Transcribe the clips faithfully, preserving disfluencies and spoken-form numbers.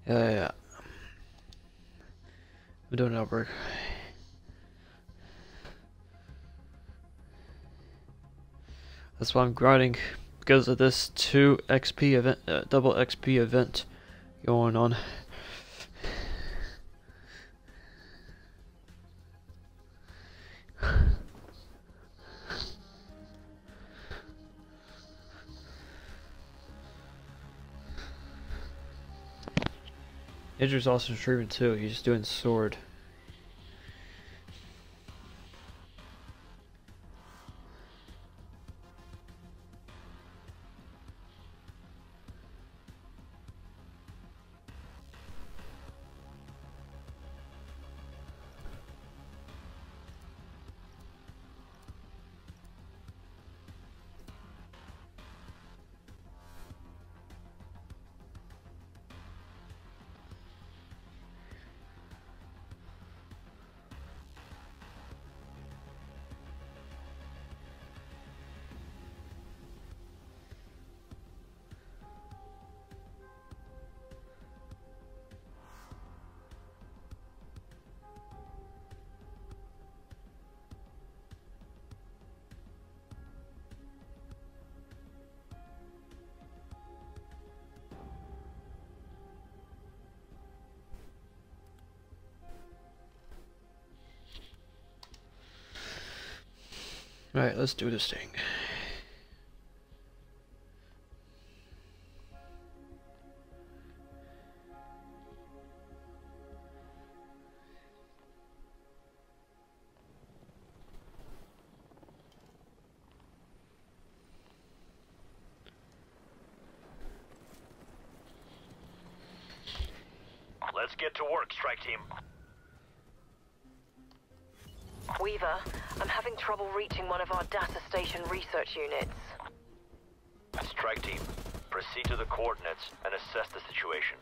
Yeah, yeah, yeah. I'm doing outbreak. That's why I'm grinding because of this two X P event, uh, double X P event going on. Idris also streaming too. He's doing sword. Alright, let's do this thing. Let's get to work, strike team. Weaver, I'm having trouble reaching one of our data station research units. Strike team, proceed to the coordinates and assess the situation.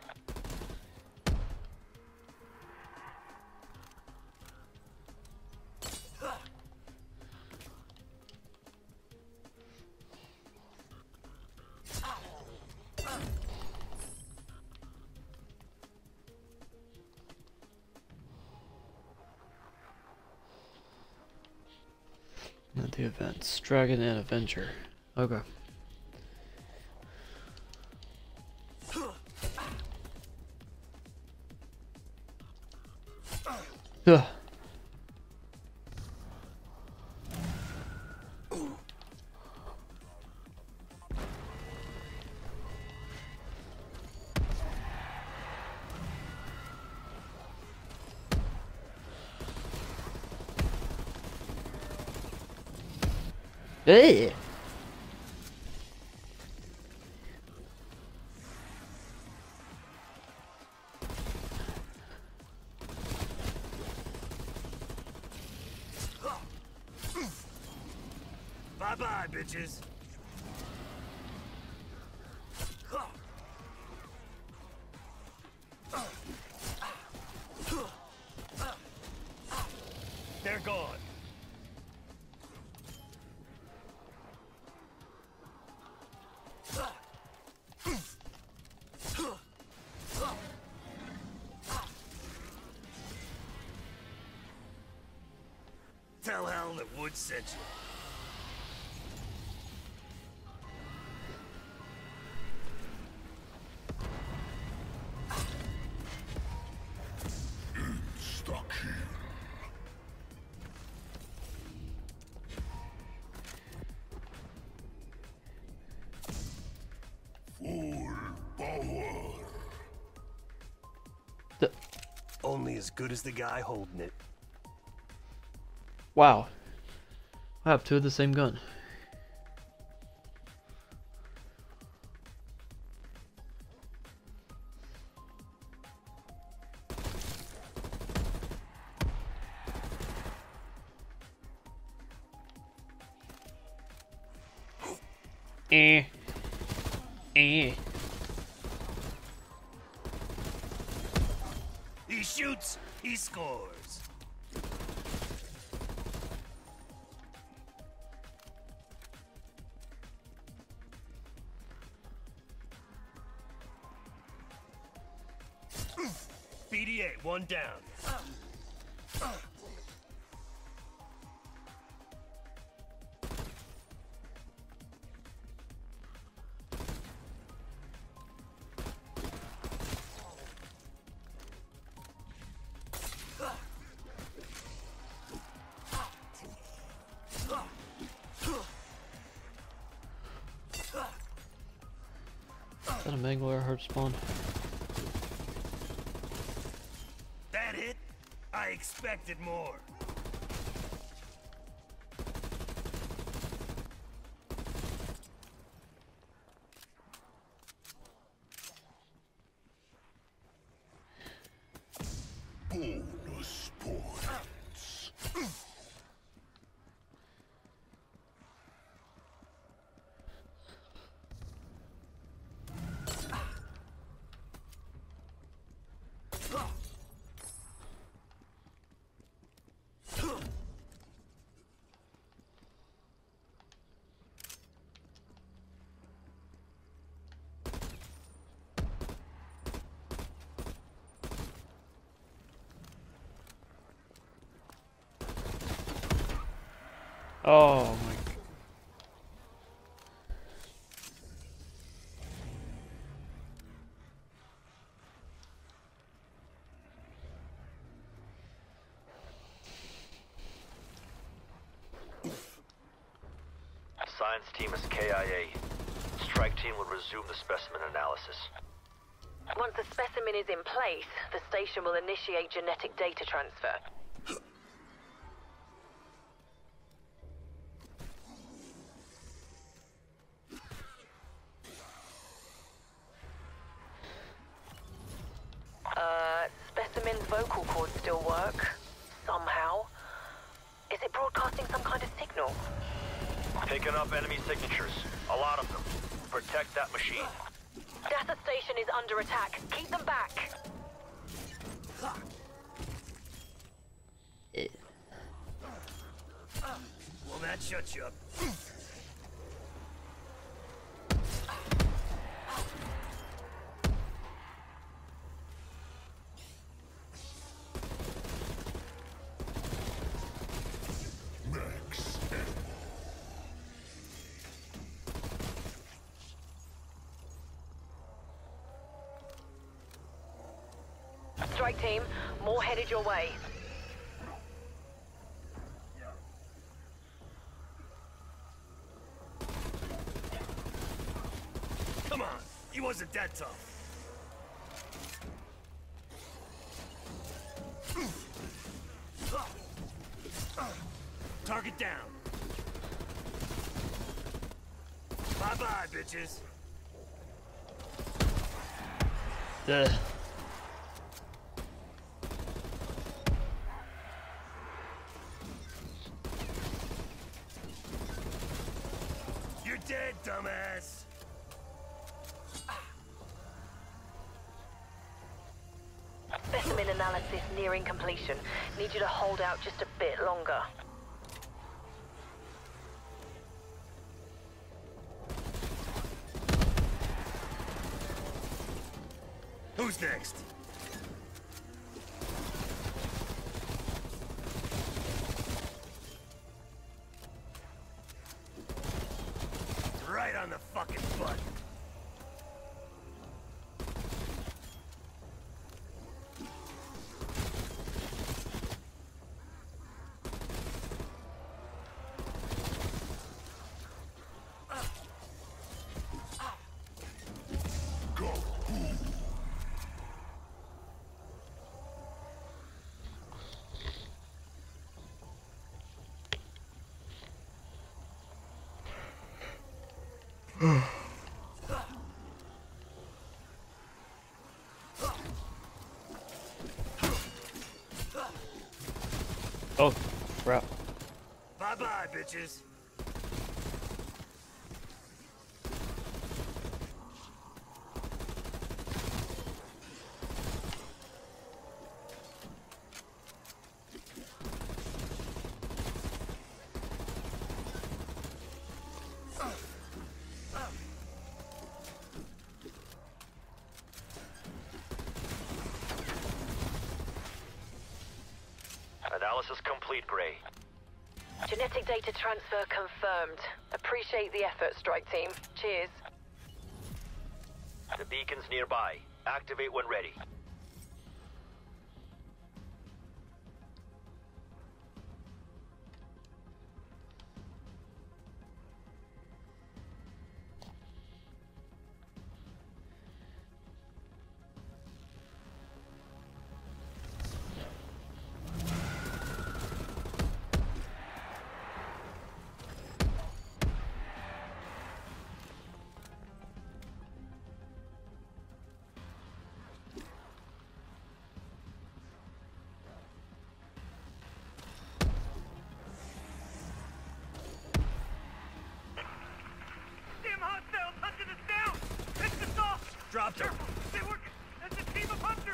Not the events. Dragon and Avenger. Okay. Ugh. Hey! Bye-bye, bitches. They're gone. Tell Hal that Wood sent you. Stuck here. Full power. The Only as good as the guy holding it. wow. I have two of the same gun. Eh. Eh. He shoots, he scores. B D A, one down. Is that a Mangler herd spawn? That hit? I expected more. Bonus points. Oh my god. Science team is K I A. Strike team will resume the specimen analysis. Once the specimen is in place, the station will initiate genetic data transfer. Uh, specimen's vocal cords still work. Somehow. Is it broadcasting some kind of signal? Picking up enemy signatures. A lot of them. Protect that machine. Data station is under attack. Keep them back. Well, that shuts you up. Max Strike team, more headed your way. Come on, he wasn't that tough. Target down. Bye-bye, bitches. Ugh. You're dead, dumbass. Specimen analysis nearing completion. Need you to hold out just a bit longer. Who's next? Right on the fucking button. go. Oh, crap. Bye-bye, bitches. Analysis complete, Gray. Genetic data transfer confirmed. Appreciate the effort, strike team. Cheers. The beacon's nearby. Activate when ready. Dropped him. They were... That's a team of hunters!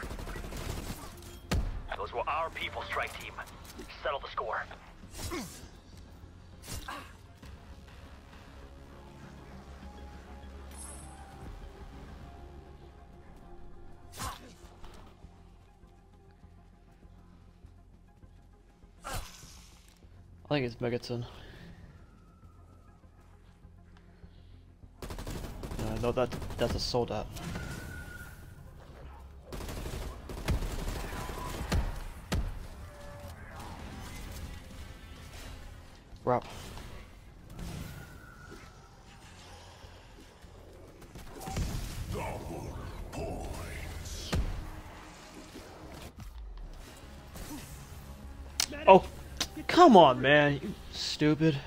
Those were our people, strike team. Settle the score. I think it's Megaton. No, no, that that's a soldat. Wrap. Double points. Oh, come on, man, you stupid.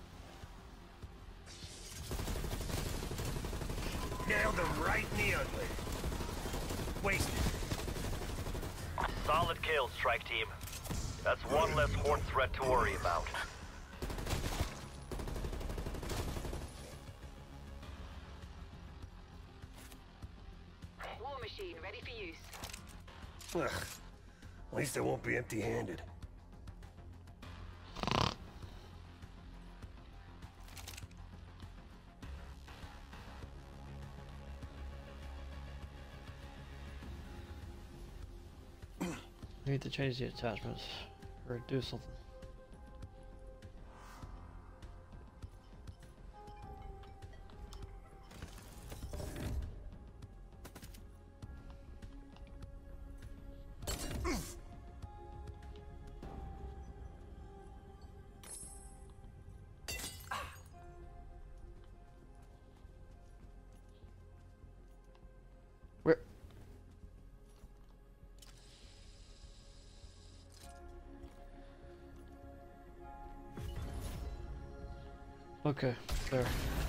Nailed him right in the ugly. Wasted. Solid kill, strike team. That's one less horde threat to worry about. War machine ready for use. Ugh. At least I won't be empty-handed. I need to change the attachments or do something. Where? Okay, there.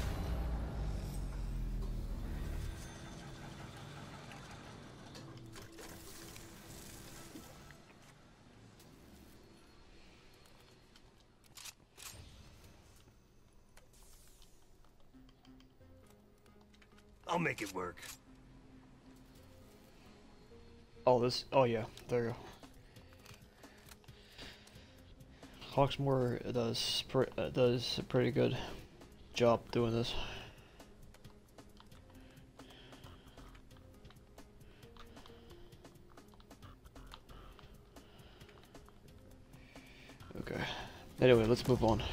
I'll make it work. Oh, this. Oh, yeah. There you go. Hawksmoor does pre uh, does a pretty good job doing this. Okay. Anyway, let's move on.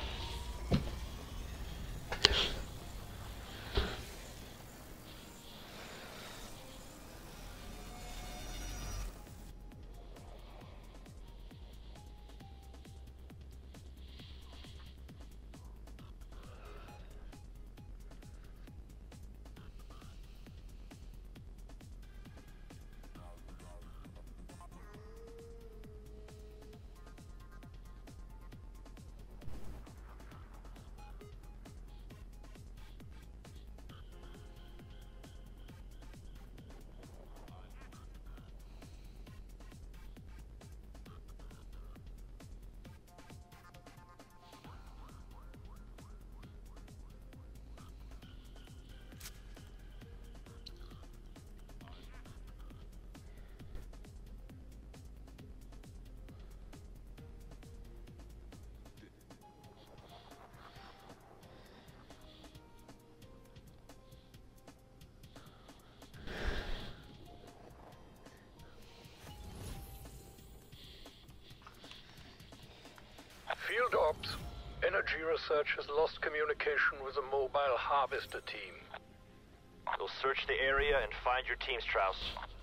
research has lost communication with the mobile harvester team. You'll search the area and find your team, Strauss.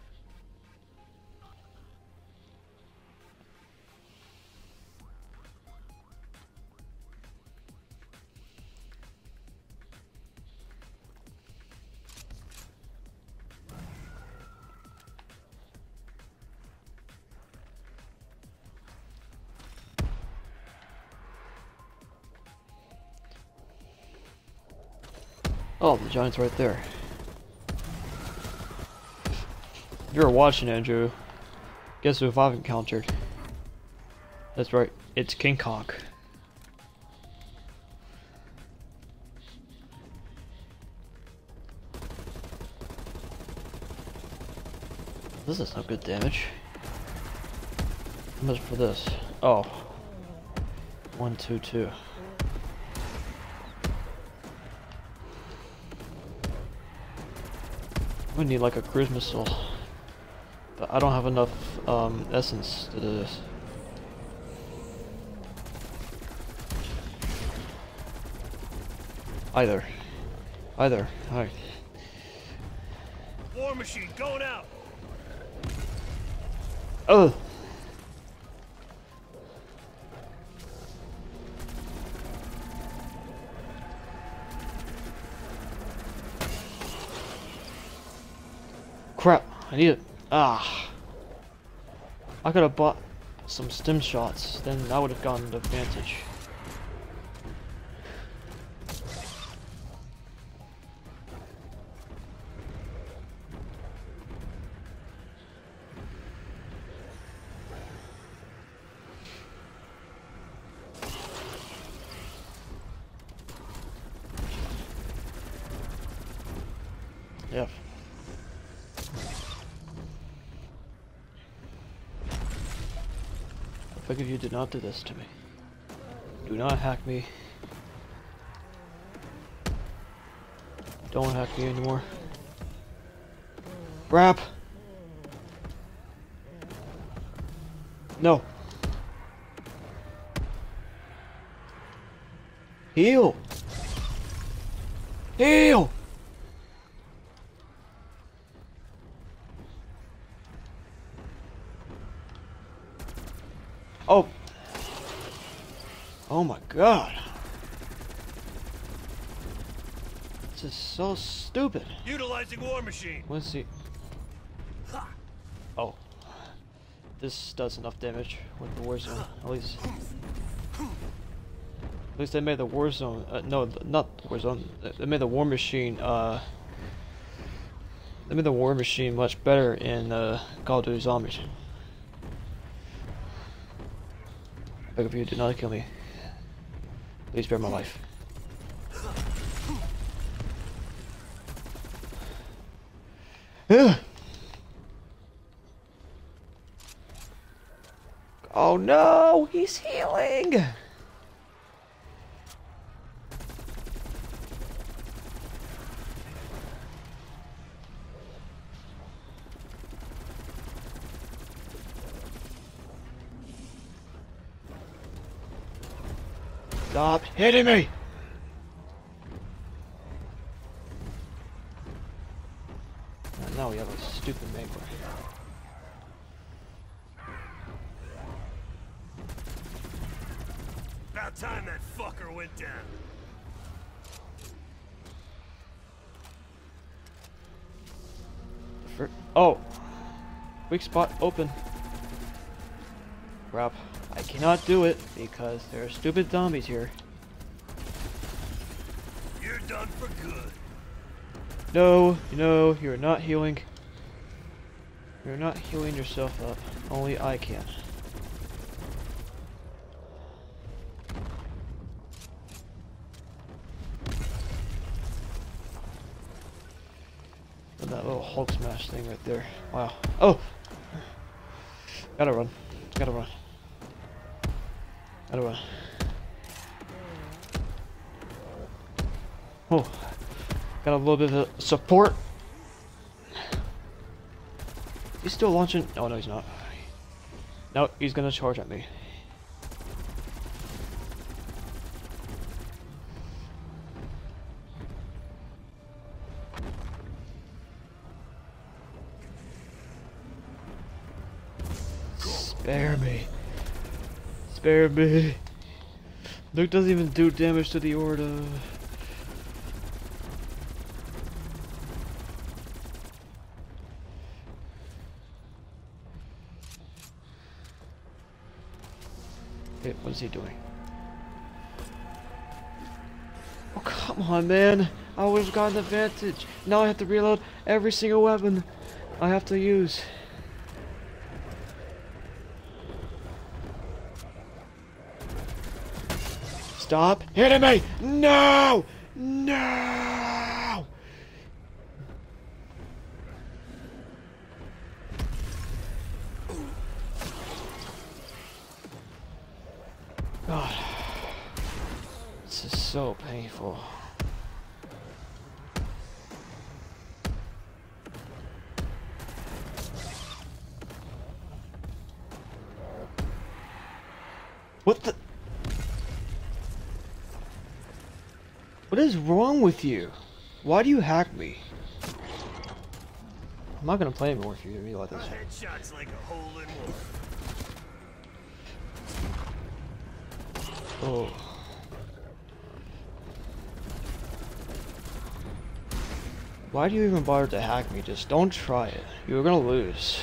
Oh, the giant's right there. If you're watching, Andrew, guess who I've encountered? That's right, it's King Kong. This is no good damage. How much for this? Oh. One, two, two. We need like a cruise missile, but I don't have enough um, essence to do this. Either, either. All right. War machine going out. Oh. Crap, I need it. Ah. I could have bought some stim shots, then I would have gotten the advantage. Yeah. I beg of you, do not do this to me. Do not hack me. Don't hack me anymore. Crap! No. Heal! Heal! Oh. Oh my god. This is so stupid. Utilizing war machine. Let's see. Oh. This does enough damage with the war zone. At least. At least they made the war zone. Uh, no, not the war zone. They made the war machine. Uh. They made the war machine much better in uh, Call of Duty Zombies. Beg of you, do not kill me. Please spare my life. Oh no, he's healing! Stop hitting me! And now we have a stupid Magway. About time that fucker went down. For oh! Weak spot open. Crap. I cannot do it because there are stupid zombies here. You're done for good. No, no, you're not healing. You're not healing yourself up. Only I can. And that little Hulk smash thing right there. Wow. Oh! Gotta run. Gotta run. Gotta run. Oh. Got a little bit of support. He's still launching. Oh no, he's not. No, he's gonna charge at me. Spare me. Spare me. Nuke doesn't even do damage to the Orda. Hey, what is he doing? Oh, come on, man. I always got an advantage. Now I have to reload every single weapon I have to use. Stop hitting me! No! No! God. This is so painful. What the? What is wrong with you? Why do you hack me? I'm not gonna play anymore if you do me like this. Headshot's like a hole in one. Oh. Why do you even bother to hack me? Just don't try it. You're gonna lose.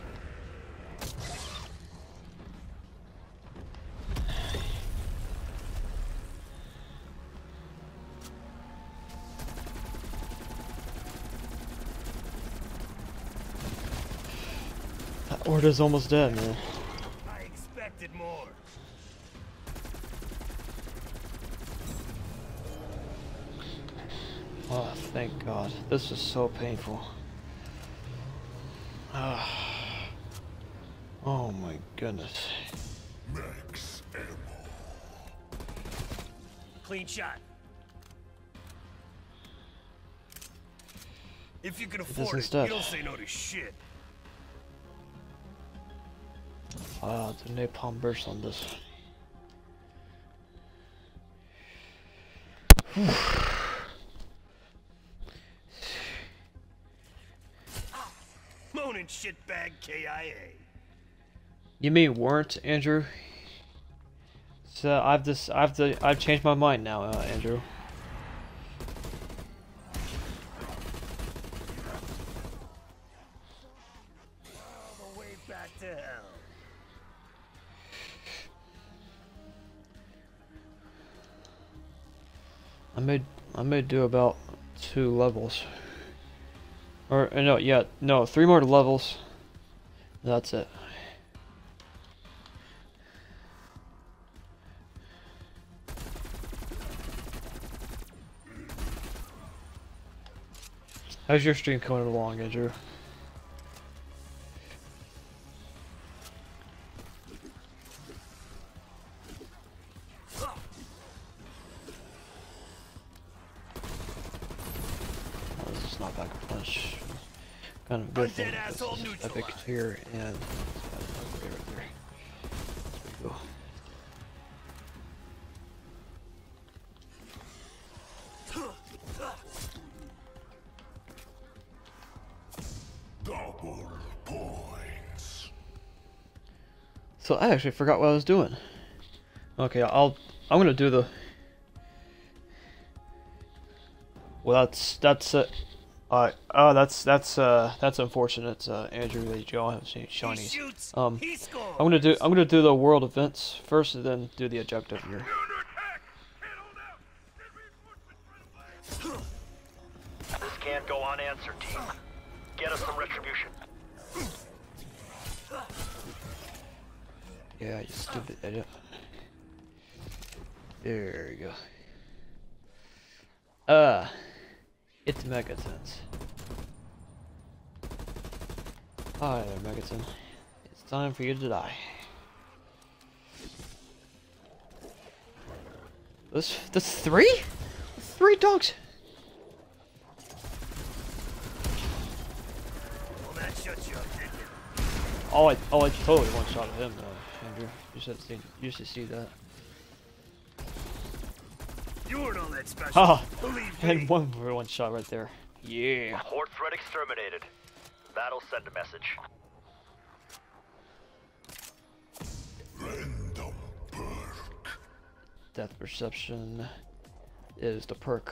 That Orda's almost dead, man. I expected more. Oh, thank God. This is so painful. Ah. Oh my goodness. Max ammo. Clean shot. If you can This afford it, instead. you don't say no to shit. Ah, the napalm burst on this. Moaning shitbag K I A. You mean weren't, Andrew? So I've this I've the I've changed my mind now, uh, Andrew. All the way back to hell. I may I may do about two levels. Or uh, no, yeah, no, three more levels. That's it. How's your stream coming along, Andrew? Oh, this is not back a punch. Kind of a good thing. Undead This asshole is epic neutralized. tier and right there. There we go. Double points. So I actually forgot what I was doing. Okay, I'll I'm gonna do the. Well, that's that's uh, uh oh that's that's uh that's unfortunate, uh, Andrew, that you all have seen He shinies. shoots, Um, he scores. I'm gonna do I'm gonna do the world events first, and then do the objective here. This can't go unanswered, team. Get us some retribution. Yeah, you stupid idiot. There you go. Uh, it's Megaton's. Hi there, Megaton. It's time for you to die. This, that's three? Three dogs? Well, that shuts you up, didn't it? Oh, I, oh, I totally one-shot him, uh, Andrew. You should see, you should see that. You weren't all that special. Haha, Believe me. and one for one shot right there. Yeah. Horde threat exterminated. That'll send a message. Depth perception is the perk.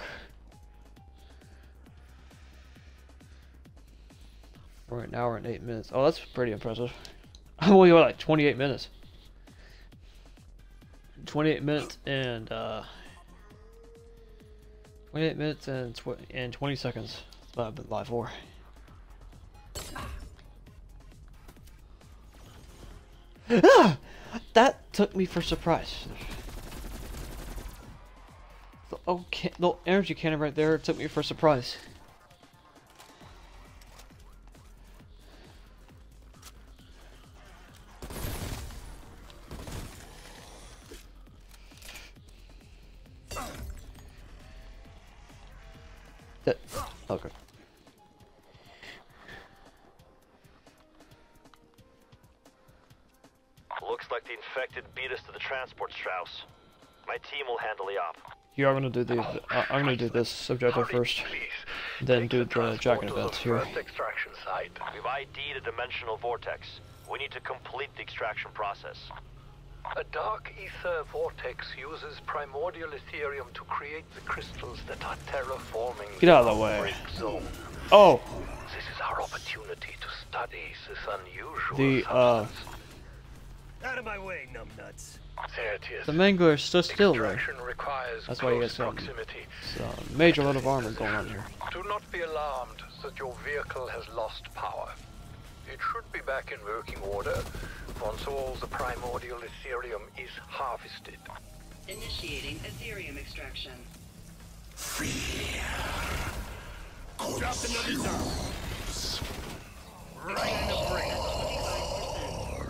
For an hour and eight minutes. Oh, that's pretty impressive. I'm only got like twenty-eight minutes. twenty-eight minutes and uh, twenty-eight minutes and tw and twenty seconds. That's what I've been live for. Ah! That took me for surprise. The, okay, the energy cannon right there took me for surprise. That, okay. Looks like the infected beat us to the transport, Strauss. My team will handle the op. Yeah, I'm gonna do the. Uh, I'm gonna do this objective first, then do the jacket events here. Extraction site. We've I D'd a dimensional vortex. We need to complete the extraction process. A dark ether vortex uses primordial Ethereum to create the crystals that are terraforming Get out of the the way. outbreak zone. Oh, This is our opportunity to study this unusual the uh, substance. Out of my way, numbnuts. There it is. the Mangler is still still there. Extraction requires That's why you close guys got proximity. a major lot of armor going on here. Do not be alarmed that your vehicle has lost power. It should be back in working order once all the primordial Ethereum is harvested. Initiating Ethereum extraction. Dropped another zone. Right in the brain. At twenty-five percent.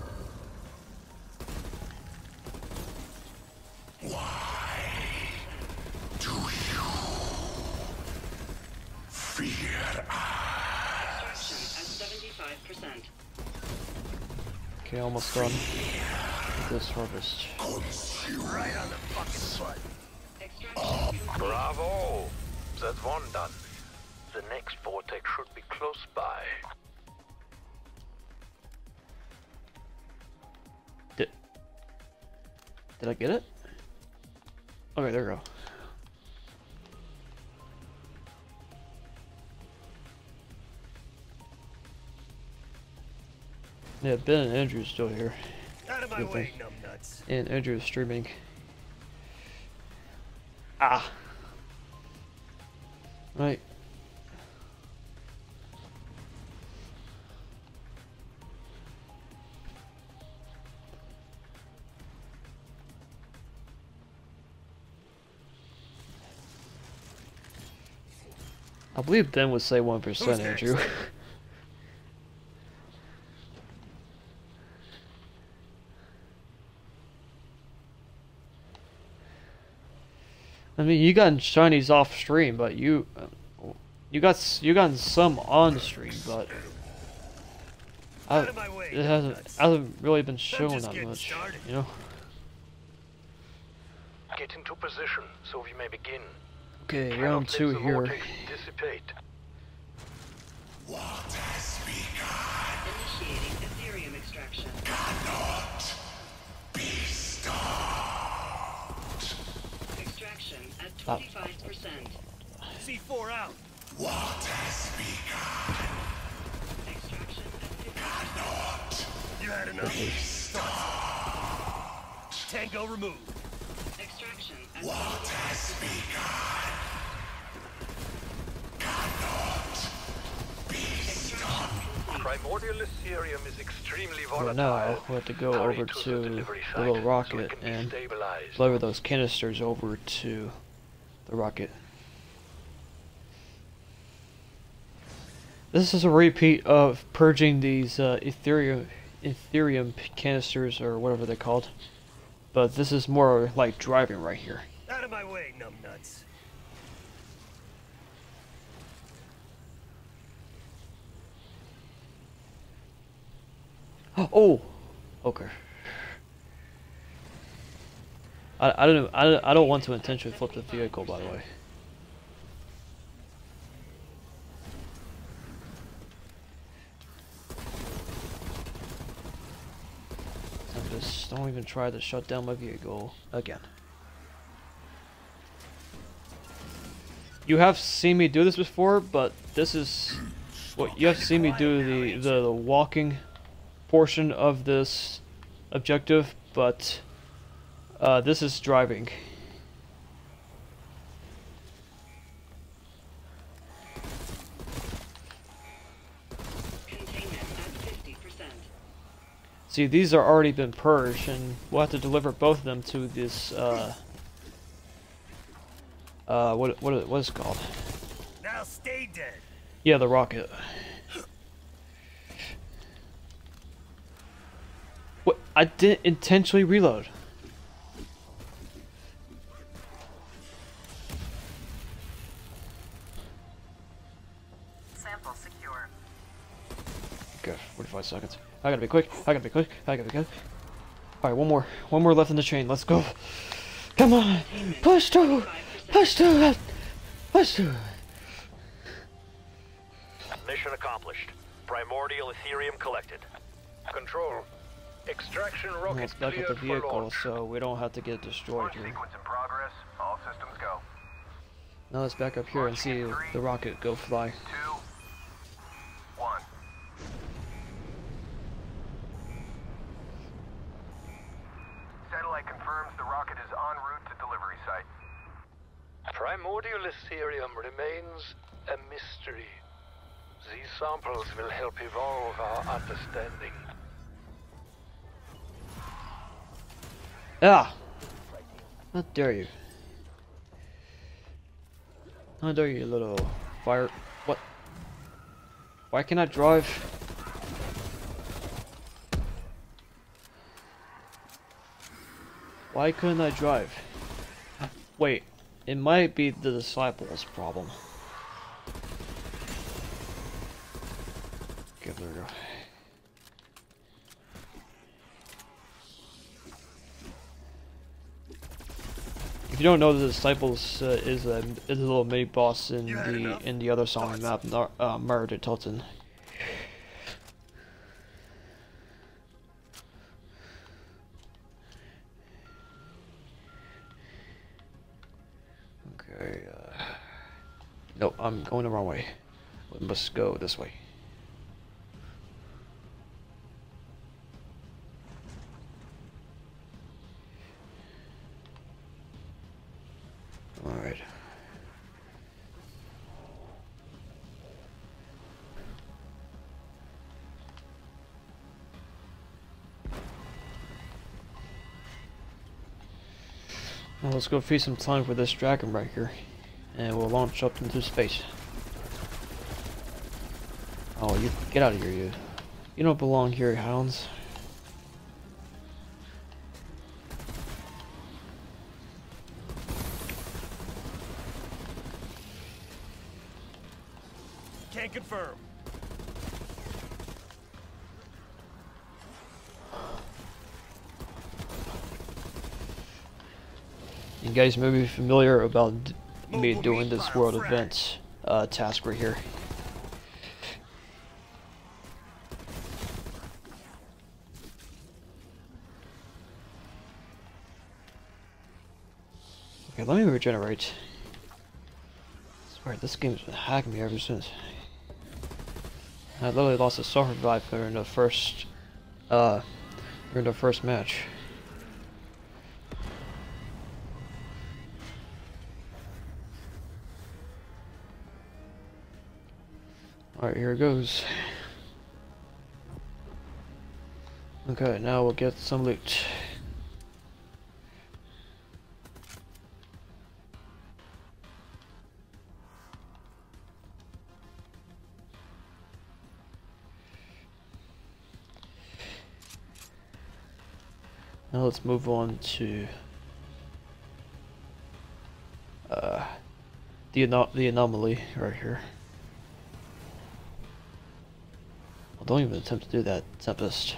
Fear. Extraction at seventy-five percent. Okay, almost done with this harvest. Right on the fucking butt. Extraction complete. Bravo! That's one done. The next vortex should be close by. Did Did I get it? Okay, there we go. Yeah, Ben and Andrew's still here. Out of my Good way, thing. numbnuts. And Andrew's streaming. Ah. Right. I believe Ben would say one percent, Who's next? Andrew. I mean, you got shinies off stream, but you, uh, you got s- you got some on stream, but I, Out of my way, it hasn't numbnuts. hasn't really been shown just that getting much, started. you know. Get into position so we may begin. Okay, Cannot round let two the here. vortex dissipate. What has begun Initiating Ethereum extraction. cannot be stopped. Extraction at twenty-five percent. C four out. What has begun Extraction at fifty percent. You had enough? Tango removed. Extraction at What has seventy-five percent. begun cannot be Extraction complete. Primordial Ethereum is extremely So volatile. now we have to go Hurry over to the to delivery the little site so rocket it can be and stabilized. deliver those canisters over to the rocket. This is a repeat of purging these uh, Ethereum Ethereum canisters or whatever they're called, but this is more like driving right here. Out of my way, numbnuts. Oh, okay. I I don't know. I I don't want to intentionally flip the vehicle, by the way. I'm just don't even try to shut down my vehicle again. you have seen me do this before, but this is what you have seen me do the, the the walking portion of this objective, but uh, this is driving. Containment at fifty percent. See, these are already been purged, and we'll have to deliver both of them to this. Uh, uh, what what what is it called? Now stay dead. Yeah, the rocket. What? I didn't intentionally reload. Sample secure. Okay, forty-five seconds. I gotta be quick. I gotta be quick. I gotta be quick. Alright, one more. One more left in the chain. Let's go. Come on. Push through. Push through it. Push through it. Mission accomplished. Primordial Ethereum collected. Control. Extraction rocket Let's back up the cleared for vehicle launch. so we don't have to get destroyed here. Sequence in progress. All systems go. Now let's back up here and see the rocket go fly. Two. One. Satellite confirms the rocket is en route to delivery site. Primordial Ethereum remains a mystery. These samples will help evolve our understanding. Ah! How dare you? How dare you, little fire? What? Why can't I drive? Why couldn't I drive? Wait, it might be the disciples' problem. Okay, there we go. If you don't know, the disciples uh, is a is a little mini boss in the in the other song map, uh, Murder Tilton. Okay. Uh, no, I'm going the wrong way. We must go this way. Alright. Well, let's go feed some time for this dragon right here. And we'll launch up into space. Oh, you get out of here, you. You don't belong here, hounds. Can't confirm. You guys may be familiar about d me doing this world event uh, task right here. Okay, let me regenerate. I swear, this game's been hacking me ever since. I literally lost a soul revive during the first, uh, during the first match. Alright, here it goes. Okay, now we'll get some loot. Now let's move on to uh, the ano the anomaly right here. Well, don't even attempt to do that, Tempest.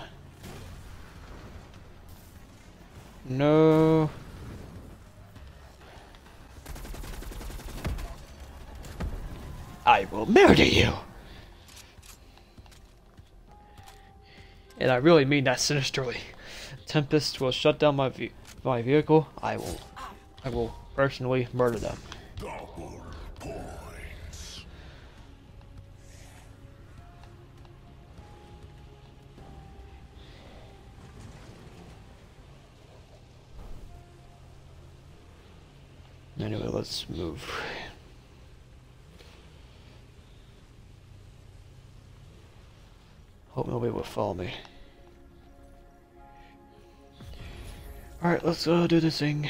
No. I will murder you. And I really mean that sinisterly. Tempest will shut down my ve my vehicle. I will, I will personally murder them. Double point. Anyway, let's move. Hope nobody will follow me. Alright, let's uh, do this thing.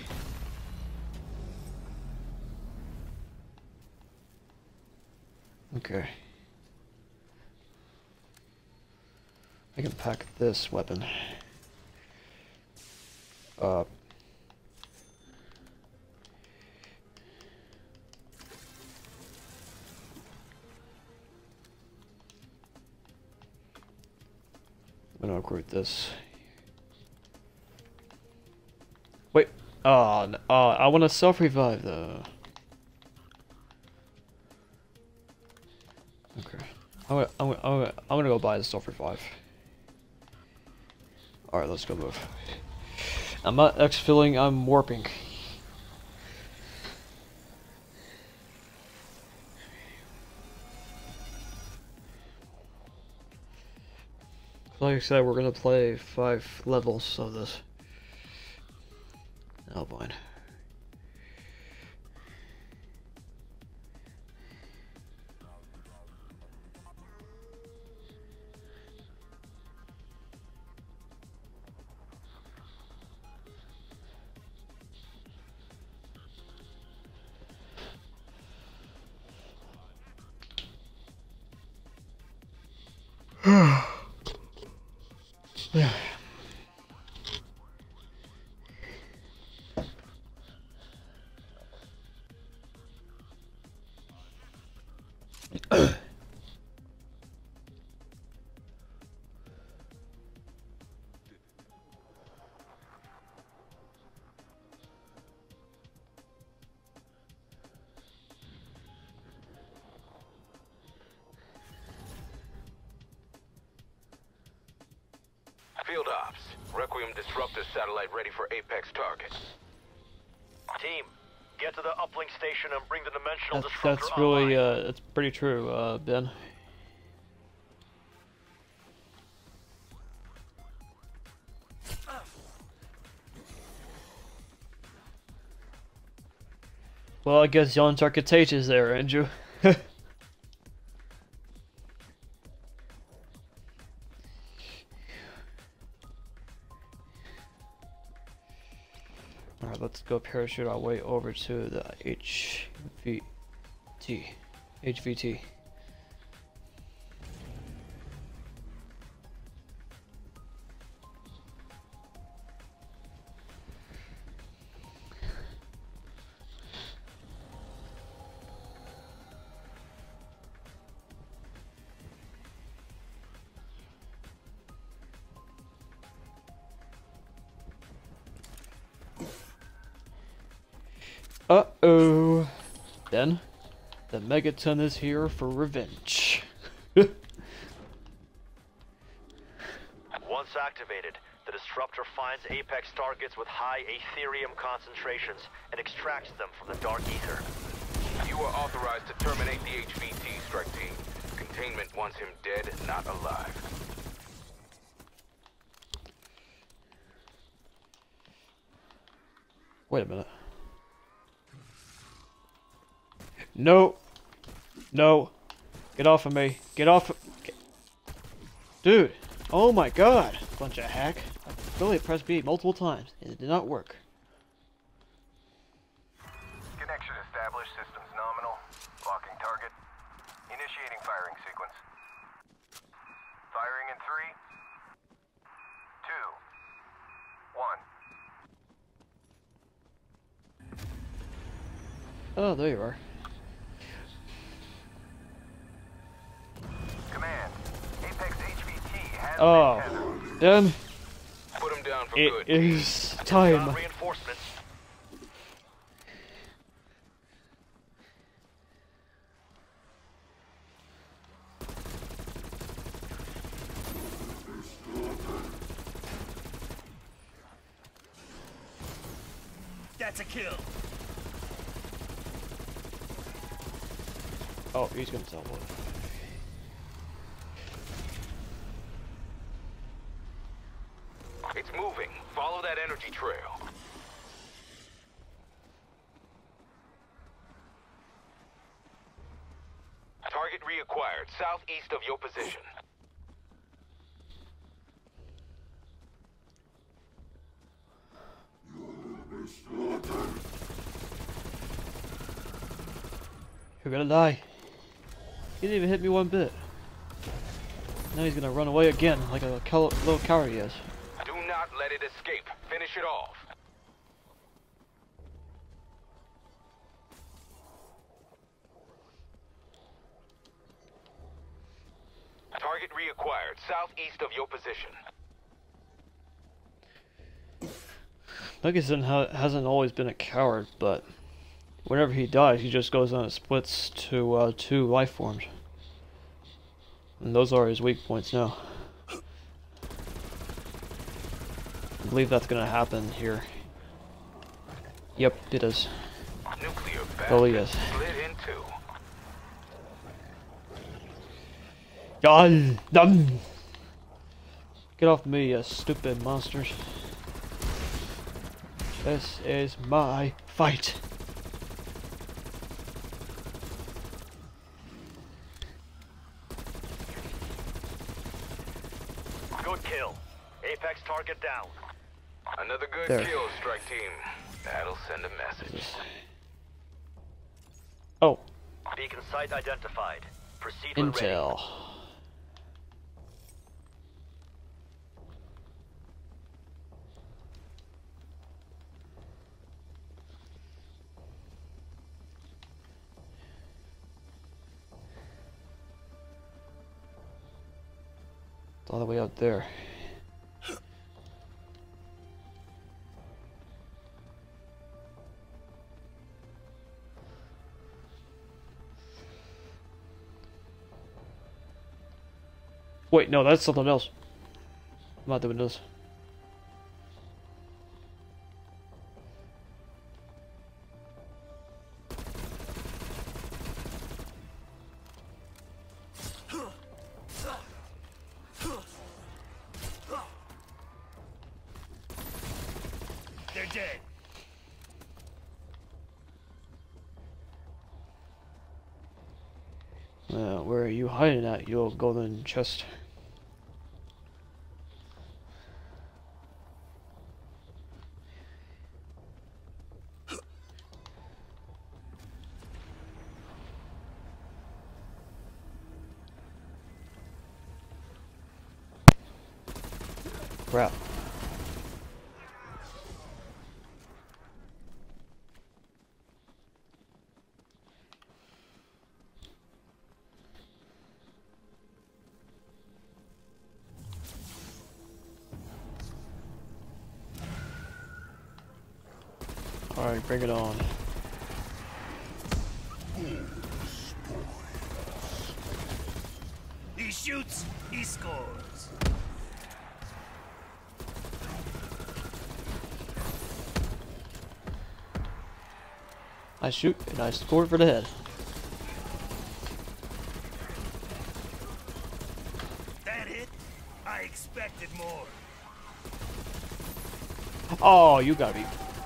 Okay. I can pack this weapon. Uh. I'm gonna upgrade this. Wait. Oh, no. Oh, I want to self-revive though. Okay. I'm gonna, I'm gonna, I'm gonna, I'm gonna go buy the self-revive. Alright, let's go move. I'm not exfilling, I'm warping. Like I said, we're gonna play five levels of this. Oh, fine. Yeah. Field ops. Requiem disruptor satellite ready for Apex target. Team, get to the uplink station and bring the dimensional That's, disruptor that's really, online. uh, that's pretty true, uh, Ben. Well, I guess John's Architages there, Andrew. Alright, let's go parachute our way over to the H V T. H V T. Uh-oh. Then, the Megaton is here for revenge. Once activated, the disruptor finds Apex targets with high Aetherium concentrations and extracts them from the dark ether. You are authorized to terminate the H V T, strike team. Containment wants him dead, not alive. Wait a minute. No. No. Get off of me. Get off of... Get... Dude. Oh my god. Bunch of hack. I really pressed B multiple times. And it did not work. Connection established. Systems nominal. Locking target. Initiating firing sequence. Firing in three, two, one. Oh, there you are. Command. Apex H V T has Oh. been tethered. Then Put him down for it good. is time. Got reinforcements. That's a kill. Oh, he's gonna tell what. It's moving. Follow that energy trail. southeast of your position. You're gonna die. He didn't even hit me one bit. Now he's gonna run away again, like a cow little coward he is. Do not let it escape. Finish it off. Target reacquired, southeast of your position. Nuggesen ha hasn't always been a coward, but whenever he dies, he just goes on and splits to uh, two life forms. And those are his weak points now. I believe that's gonna happen here. Yep, it is. Nuclear Oh, basket yes. split in two. God, dum. Get off me, you stupid monsters. This is my fight. Good kill. Apex target down. Another good There. kill, strike team. That'll send a message. Oh, Beacon site identified. Proceed when ready. intel. It's all the way out there. Wait, no, that's something else. I'm not doing this. They're dead. Uh, where are you hiding at, you old golden chest? Crap. Alright, bring it on. He shoots, he scores. I shoot and I score for the head. That it? I expected more. Oh, you gotta be.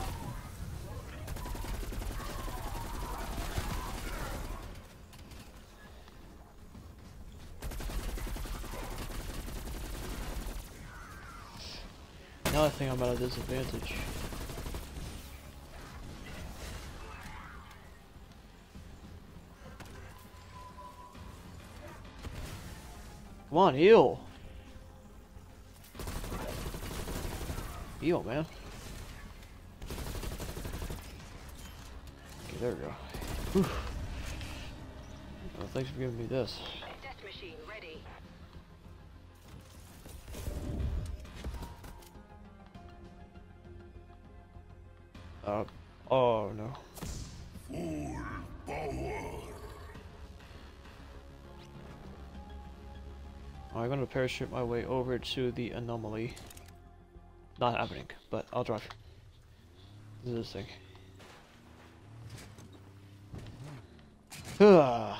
Now I think I'm at a disadvantage. Come on, heal. Heal, man. Okay, there we go. Whew. Well, thanks for giving me this. Death machine ready. Uh, oh no. Full power. I'm gonna parachute my way over to the anomaly. Not happening, but I'll drive. This is this thing. Ah.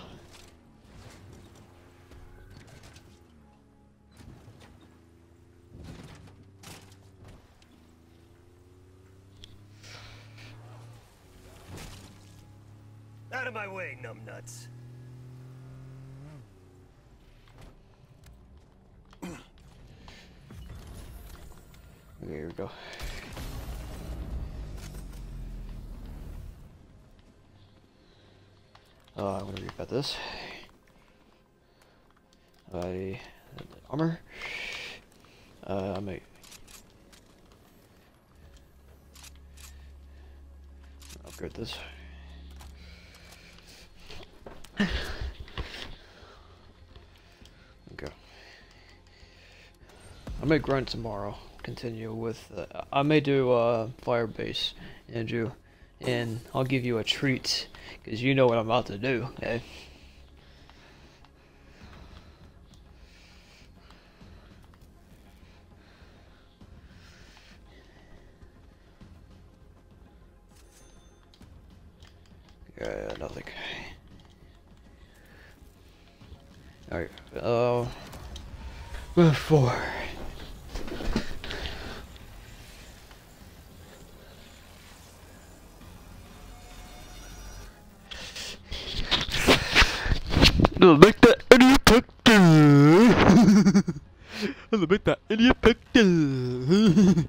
Out of my way, numbnuts. Okay, here we go. Uh, I'm gonna read about this. I armor. Uh, I may upgrade this. Okay. I may grind tomorrow. Continue with. Uh, I may do uh, Firebase, Andrew, and I'll give you a treat because you know what I'm about to do. Okay. Yeah, nothing. Alright, uh, four. I'll make that idiot picture. I'll make that idiot picture.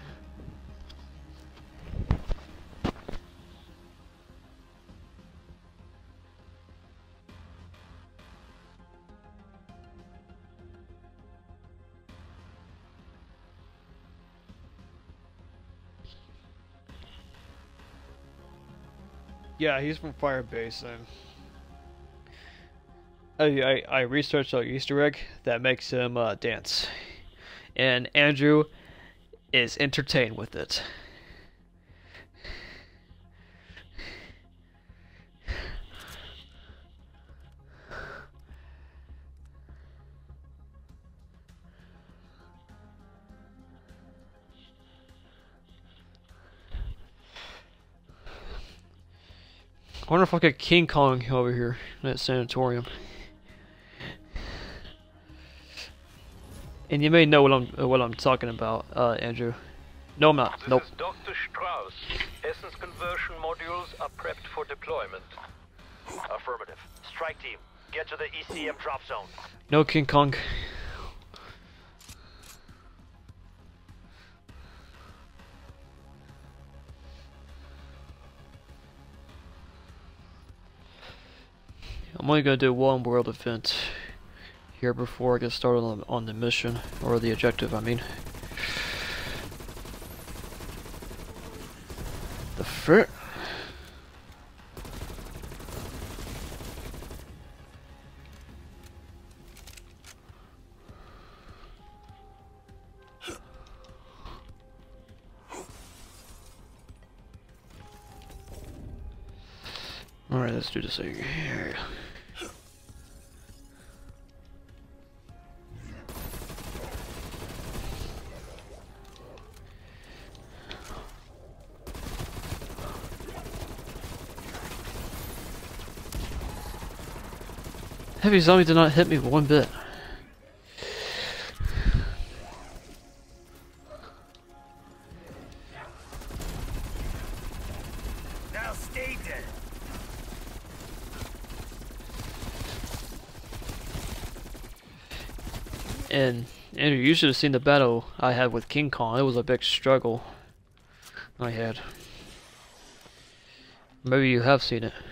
Yeah, he's from Firebase. And I, I I researched an Easter egg that makes him uh, dance, and Andrew is entertained with it. I wonder if I get King Kong over here at Sanatorium. And you may know what I'm uh, what I'm talking about, uh, Andrew. No, I'm not. This Nope. is Doctor Strauss. Essence conversion modules are prepped for deployment. Affirmative. Strike team, get to the E C M drop zone. No King Kong. I'm only gonna do one world event here before I get started on, on the mission, or the objective, I mean. The frick? Alright, let's do this here. Heavy zombie did not hit me one bit. Now stay dead. And Andrew, you should have seen the battle I had with King Kong. It was a big struggle I had. Maybe you have seen it.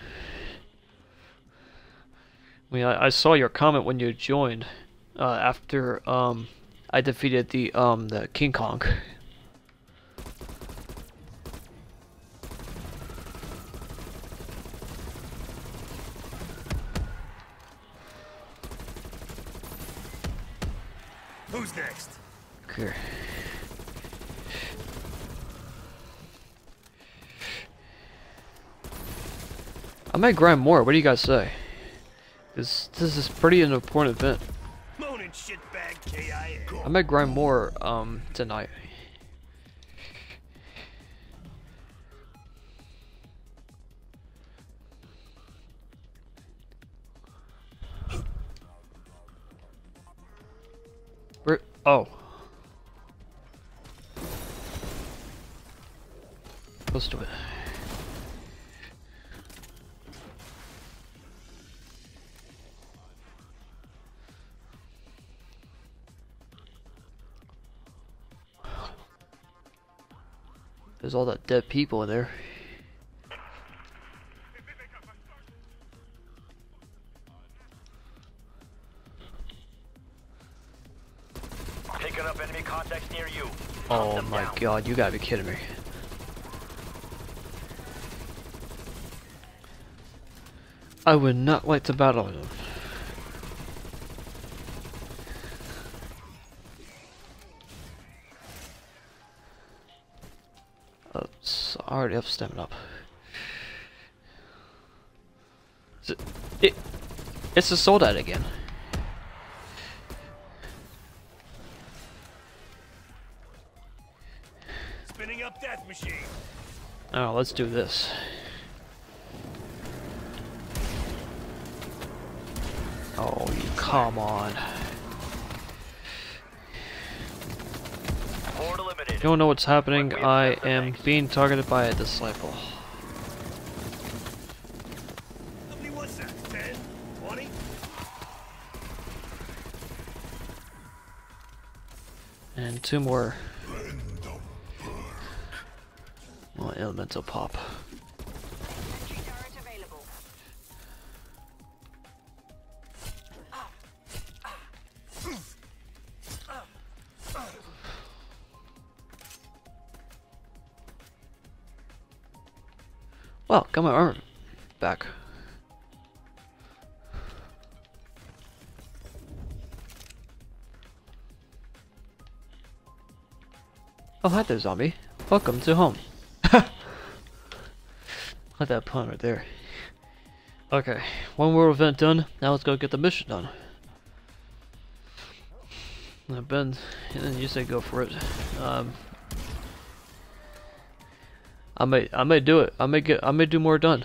I mean, I, I saw your comment when you joined uh, after um, I defeated the um, the King Kong. Who's next? Okay. I might grind more. What do you guys say? This this is pretty an important event. Moaning shitbag K I A. I might grind more um tonight. Where, oh. Let's do it. There's all that dead people in there. Picking up enemy contacts near you. Oh Hunt them my down. god, you gotta be kidding me. I would not like to battle him. Oh, so I already have stamina up. Is it, it, it's a Soldat again. Spinning up death machine. Oh, let's do this. Oh, you come on. Horde eliminated. You don't know what's happening. I am being targeted by a disciple. How many was that? ten? twenty? And two more. Well, elemental pop. Well, got my armor back. Oh, hi there, zombie. Welcome to home. Like that pun right there. Okay, one more event done. Now let's go get the mission done. Now Ben, and then you say go for it. Um, I may, I may do it. I may get, I may do more done.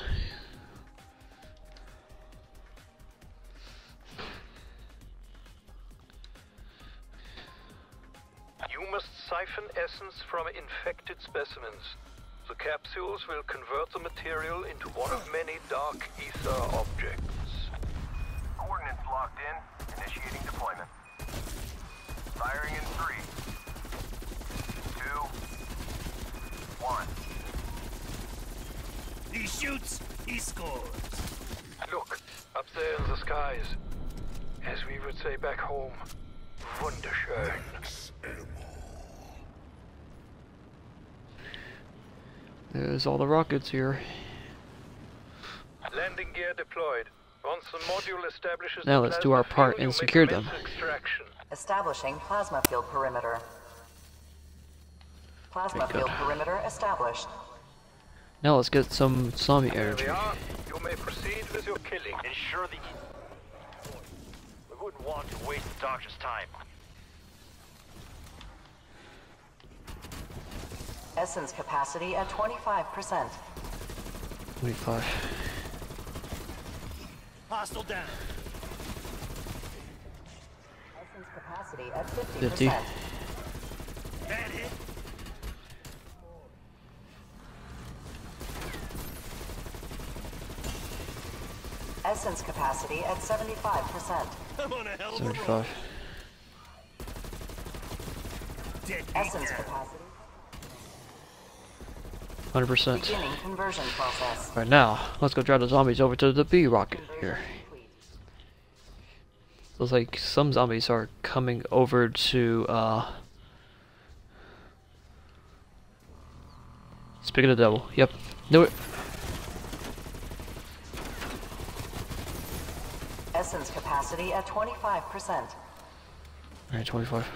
You must siphon essence from infected specimens. The capsules will convert the material into one of many dark ether objects. Coordinates locked in. Initiating deployment. Firing in three, two, one. He shoots, he scores. Look, up there in the skies. As we would say back home, wunderschön. There's all the rockets here. Landing gear deployed. Once the module establishes Now the let's do our plasma part field, and you secure make them. immense extraction. Establishing plasma field perimeter. Plasma Very field good. perimeter established. Now let's get some zombie There energy. we are. You may proceed with your killing. Ensure the... We wouldn't want to waste the doctor's time. Essence capacity at twenty-five percent. twenty-five. Hostile down. Essence capacity at fifty fifty. percent. Bad hit. Essence capacity at seventy-five percent. I'm on a hell of a roll. seventy-five. Dead Essence down. capacity. one hundred percent. Beginning conversion process. Right now, let's go drive the zombies over to the B rocket here. Conversion complete. Looks like some zombies are coming over to, uh... Speak of the devil. Yep. Do it. Essence capacity at twenty-five percent. Alright, twenty-five.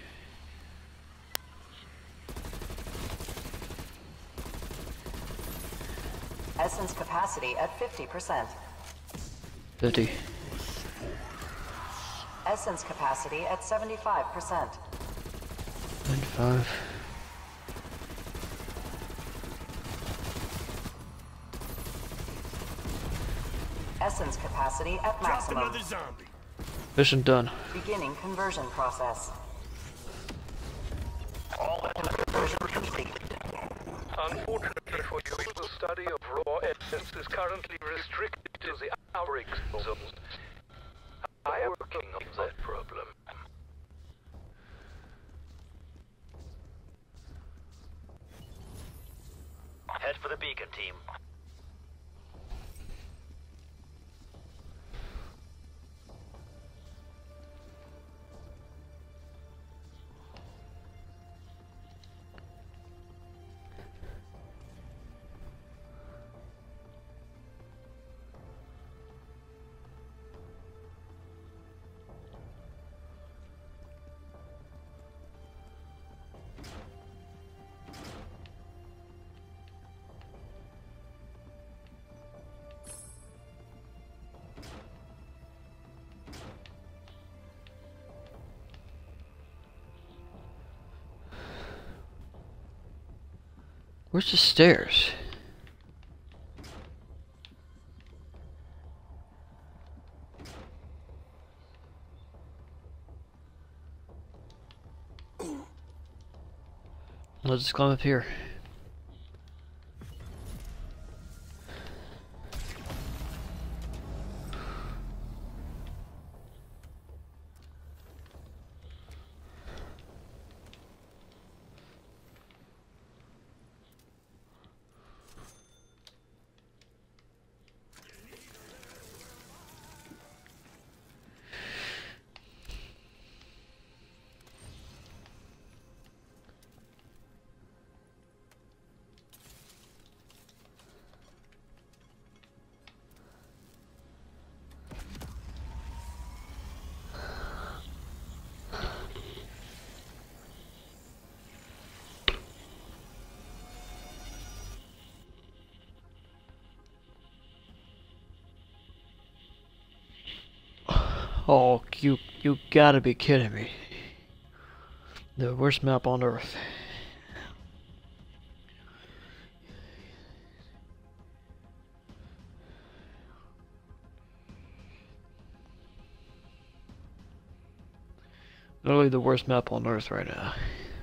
Essence capacity at fifty percent. fifty. Essence capacity at seventy-five percent. ninety-five. Essence capacity at Dropped maximum. another zombie. Mission done. Beginning conversion process. Conversion complete. Unfortunately for you, the study of raw essence is currently restricted to the Auric zones. I am working on that problem. beacon, team. Where's the stairs? Let's just climb up here. Oh, you you gotta be kidding me. The worst map on Earth. Literally the worst map on Earth right now.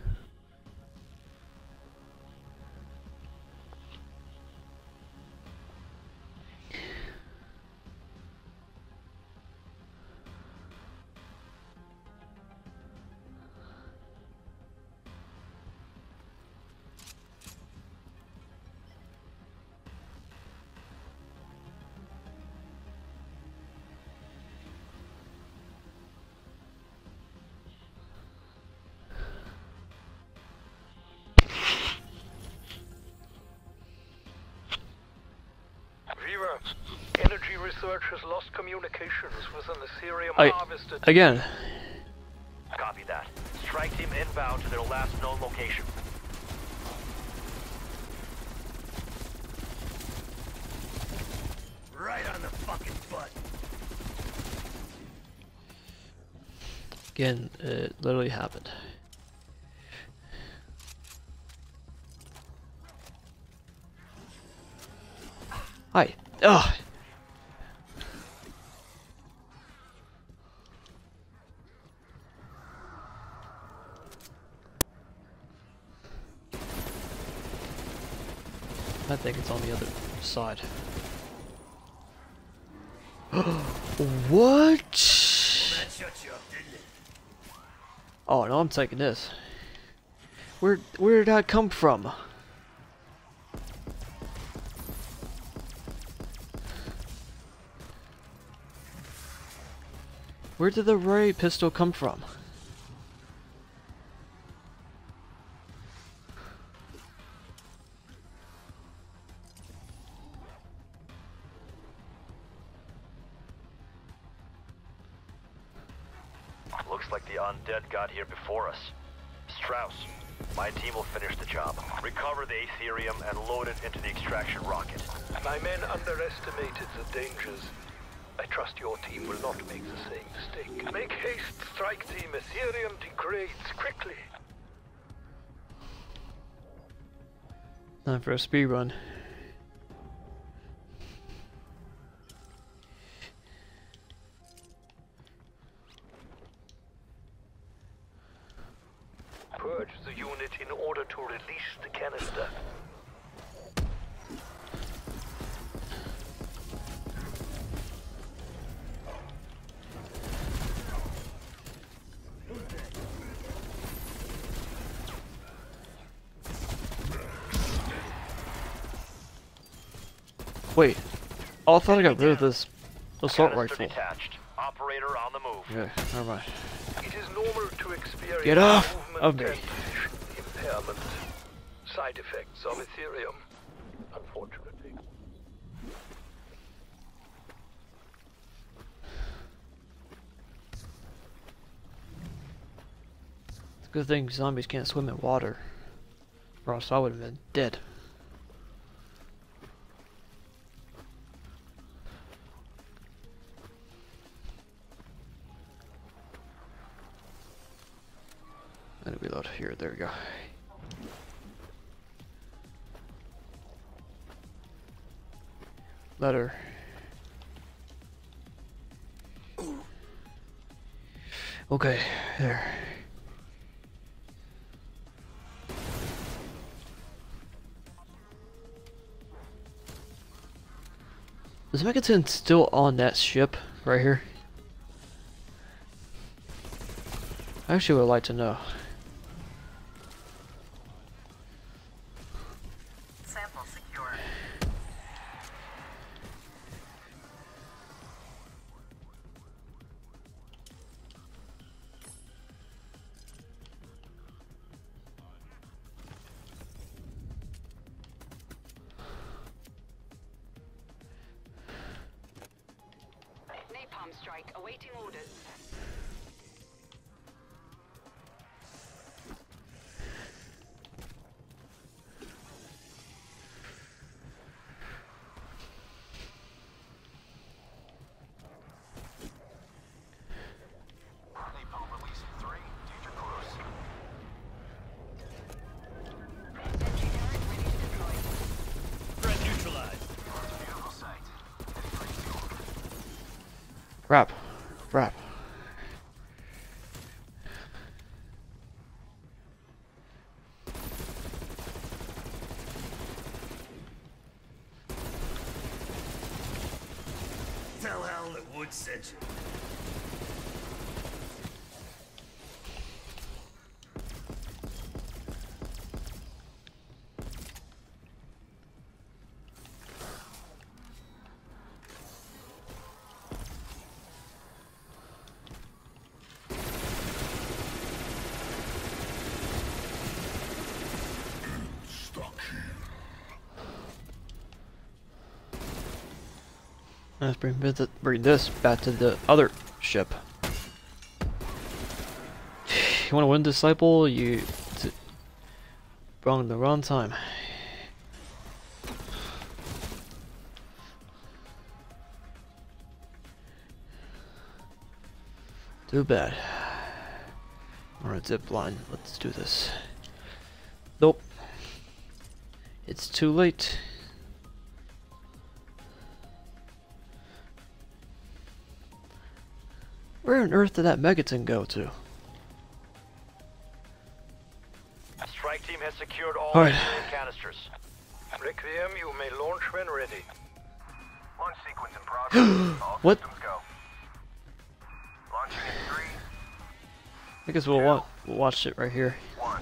Energy researchers lost communications with an Ethereum I, harvested. Again. Copy that. Strike team inbound to their last known location. Right on the fucking butt. Again, it literally happened. Hi. Ugh. I think it's on the other side. What? That shut you up, didn't it? Oh no, I'm taking this. Where where did that come from? Where did the ray pistol come from? Looks like the undead got here before us. Strauss, my team will finish the job. Recover the Aetherium and load it into the extraction rocket. My men underestimated the dangers. I trust your team will not make the same mistake. Make haste, strike team. Ethereum degrades quickly. Time for a speed run. Purge the unit in order to release the canister. Wait. Oh, I thought I got rid of this assault Canister rifle. detached. Operator on the move. Okay, never mind. It is normal to experience Get off movement of me. and vision impairment. Side effects of Ethereum, unfortunately. It's a good thing zombies can't swim in water, or else I would have been dead. Let me reload here. There we go. Letter. Okay, there. Is Megaton still on that ship right here? I actually would like to know. Sample secure. Napalm strike awaiting orders. Napalm release in three. Danger close. Sentry turret ready to deploy. Threat neutralized. Beautiful sight. Heading for refuel. Crap. Crap. Tell Hal that Wood sent you. Let's bring, visit, bring this back to the other ship. You want to win, Disciple? You t wrong the wrong time. Too bad. Alright, zip line. Let's do this. Nope. It's too late. Where on earth did that Megaton go to? Strike team has secured all All right. Ethereum canisters. Requiem, you may launch when ready. Launch sequence in progress. All What? systems go. Launching in three, I guess we'll wa we'll watch it right here. one.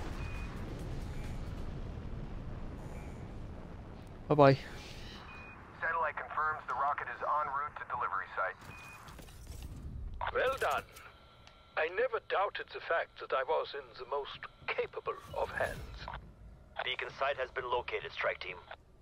Bye bye. Satellite confirms the rocket is en route to delivery site. Well done. I never doubted the fact that I was in the most capable of hands. Beacon site has been located, strike team.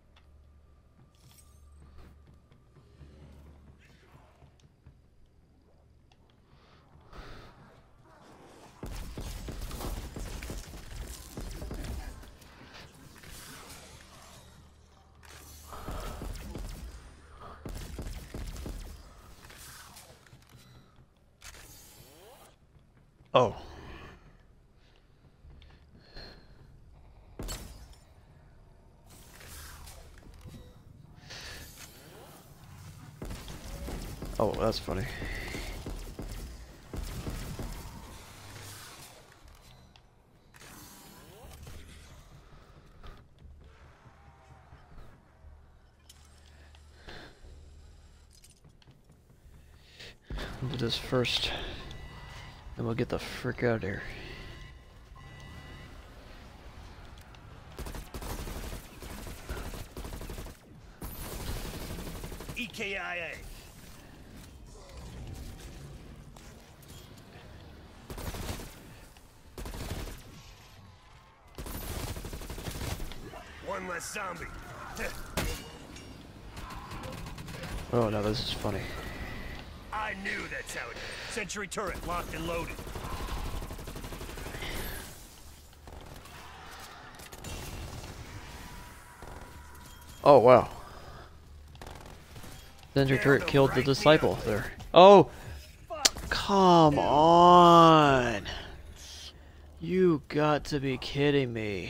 Oh. Oh, that's funny. We'll do this first, then we'll get the frick out of here. K I A. One less zombie. Oh no, this is funny. I knew that's how it. Sentry turret locked and loaded. Oh wow. Sentry turret killed the disciple there. Oh! Come on! You got to be kidding me.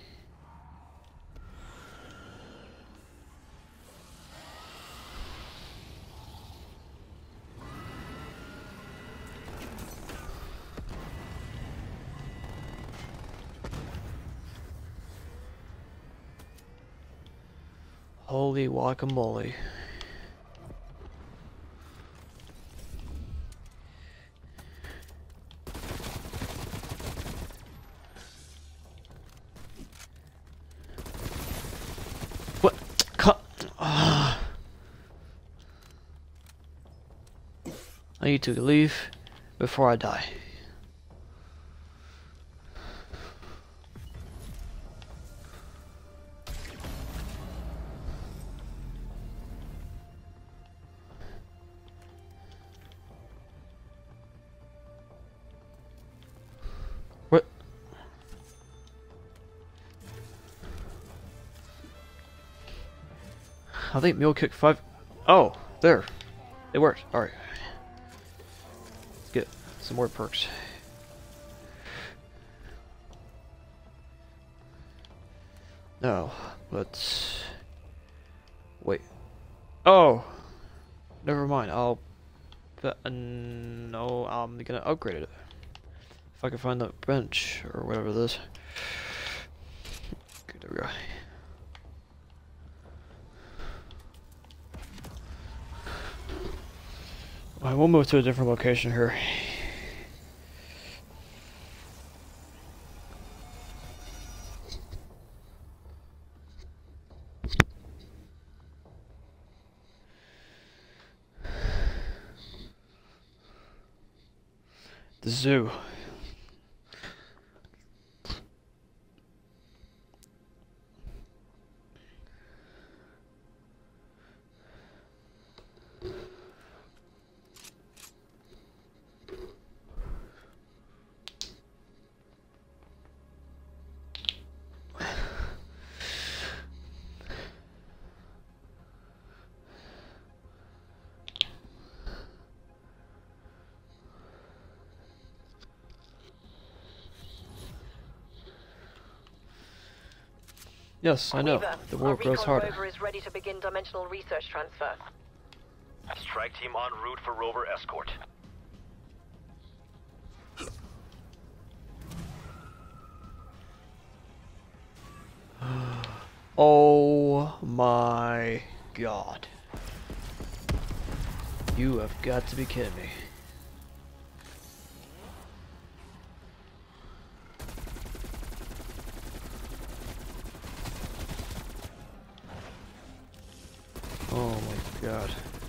Holy guacamole. What? Cut. Ah. I need to leave before I die. What? I think Mule Kick five. Oh, there. It worked. Alright. Let's get some more perks. No, let's wait. Oh, never mind. I'll. Uh, no, I'm gonna upgrade it. If I can find the bench or whatever this. Okay, there we go. I will move to a different location here. The zoo. Yes, I know. Weaver, The world our grows recon harder. rover is ready to begin dimensional research transfer. Strike team en route for rover escort. Oh my god. You have got to be kidding me. Oh my god.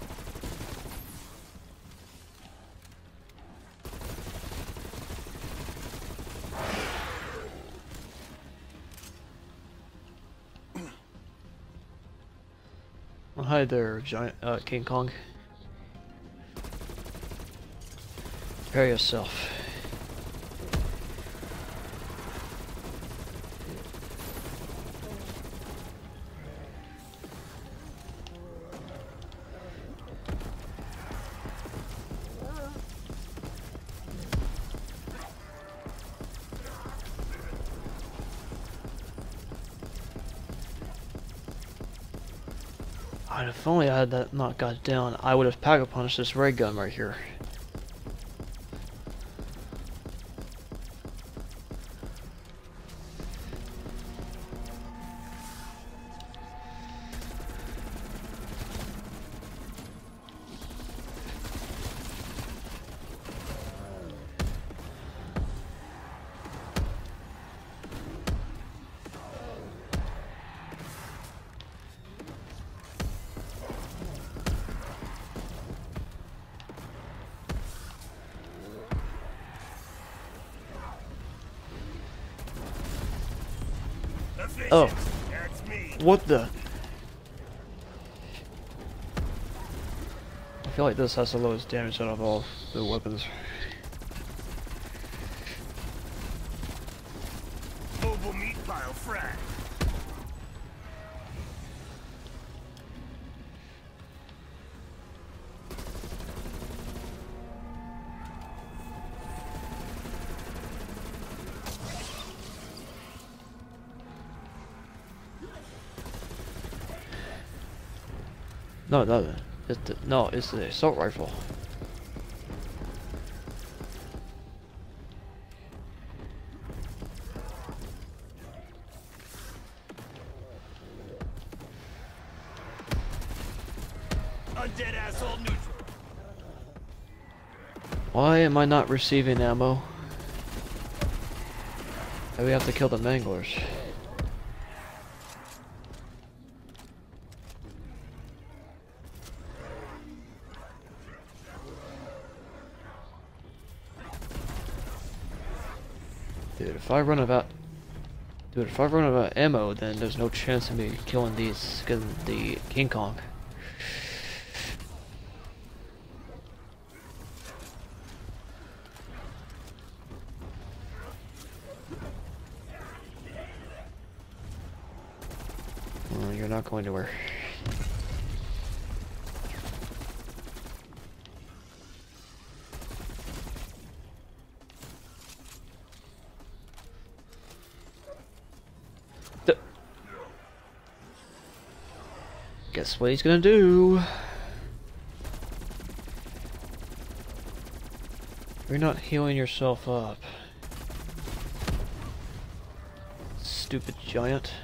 Well, hi there, giant uh, King Kong. Prepare yourself. God, if only I had that not got down, I would have pack-a-punched this ray gun right here. Inefficient. Oh. That's me. What the? I feel like this has the lowest damage out of all the weapons. Mobile meat pile fragged. No, no, it's the, no, it's the assault rifle. Undead asshole neutral. Why am I not receiving ammo? And we have to kill the manglers. Dude, if I run about, dude, if I run out of ammo, then there's no chance of me killing these, killing the King Kong. Well, you're not going anywhere. Guess what he's gonna do? You're not healing yourself up. Stupid giant.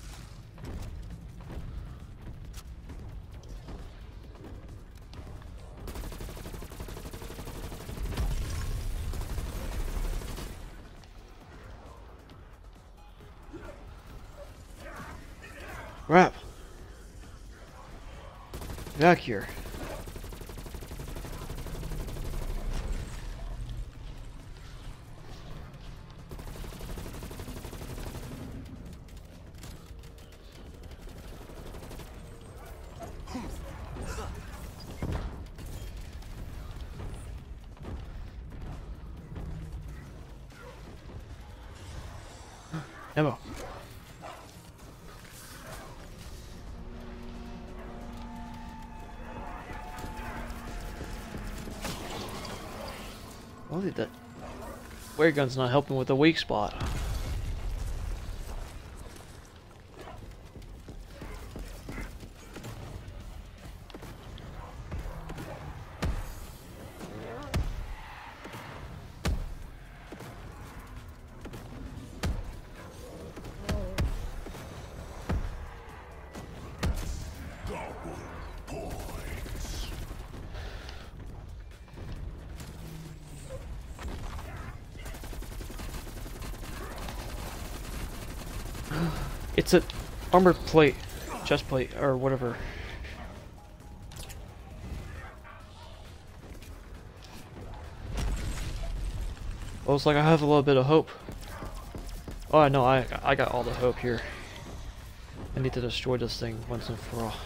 Crap. Back here. Ammo. Well, that flare gun's not helping with the weak spot. It's a armor plate, chest plate, or whatever. Well, it's like I have a little bit of hope. Oh no, I I got all the hope here. I need to destroy this thing once and for all.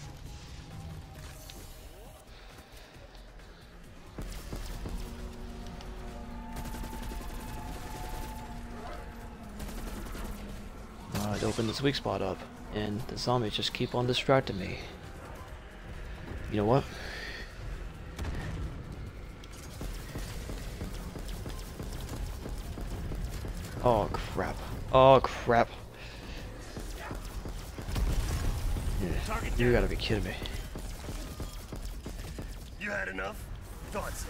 I'd open this weak spot up, and the zombies just keep on distracting me. You know what? Oh crap. Oh crap. Yeah, you gotta be kidding me. You had enough? Thought so.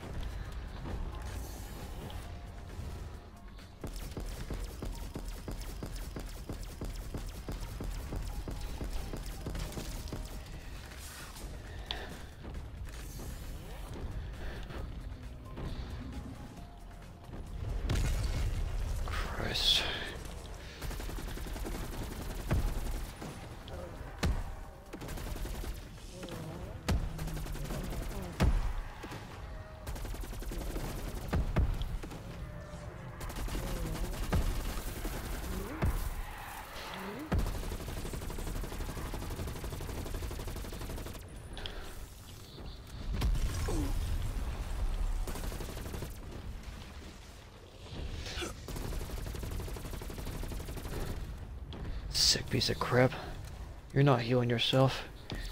Christ. sick piece of crap. You're not healing yourself.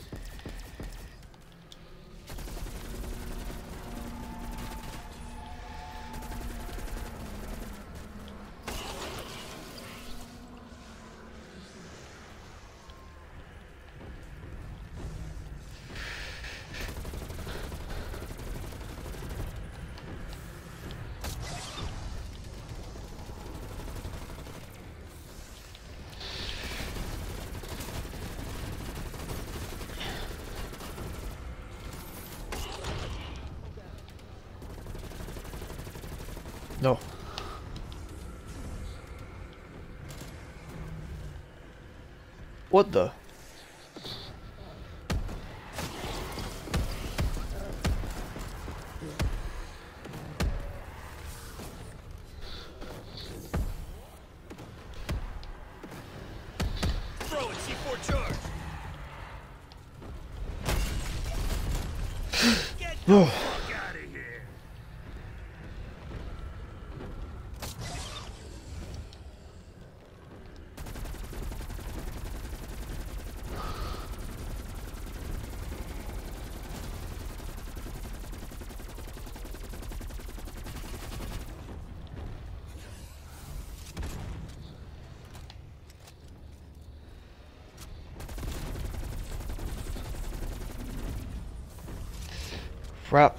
No. What the? Throw it, C four charge. Get the fuck out of here. Crap.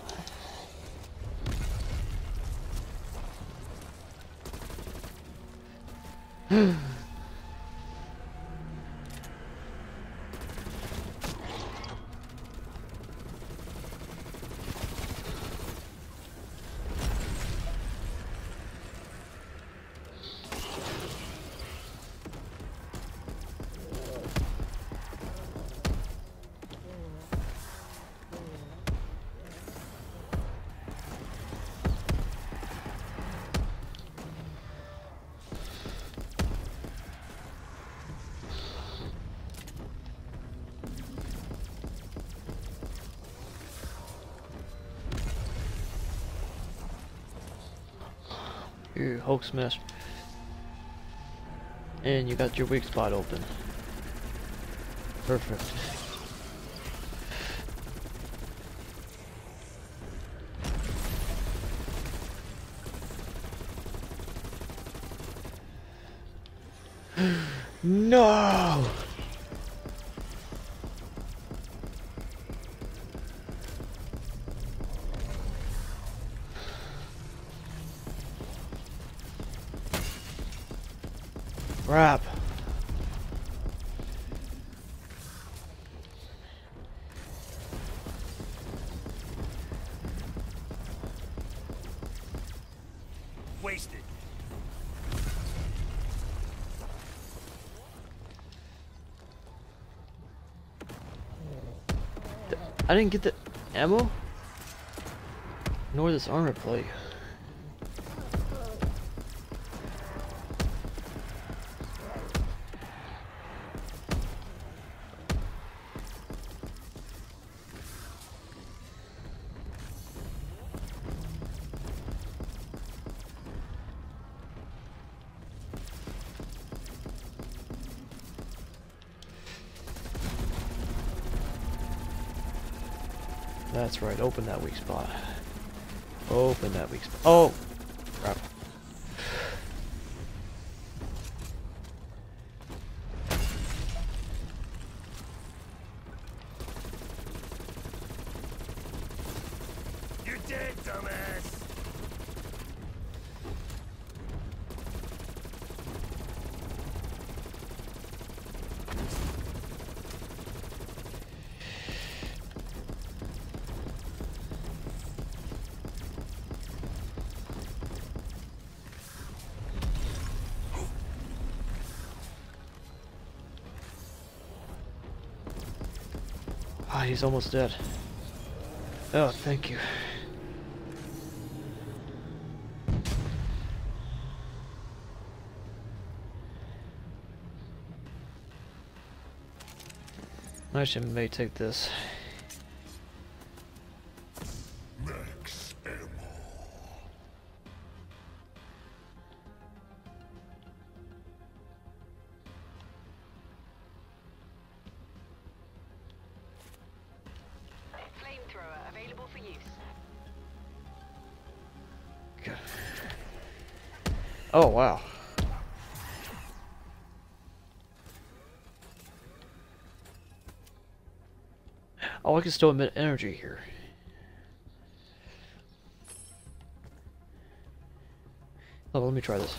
Ooh, Hulk smash. And you got your weak spot open. Perfect. No! Crap. Wasted. I didn't get the ammo? Nor this armor plate. That's right, open that weak spot. Open that weak spot. Oh! Crap. You're dead, dumbass. Ah, he's almost dead. Oh, thank you. I should may take this. Max ammo. Oh, wow. Oh, I can still emit energy here. Oh, let me try this.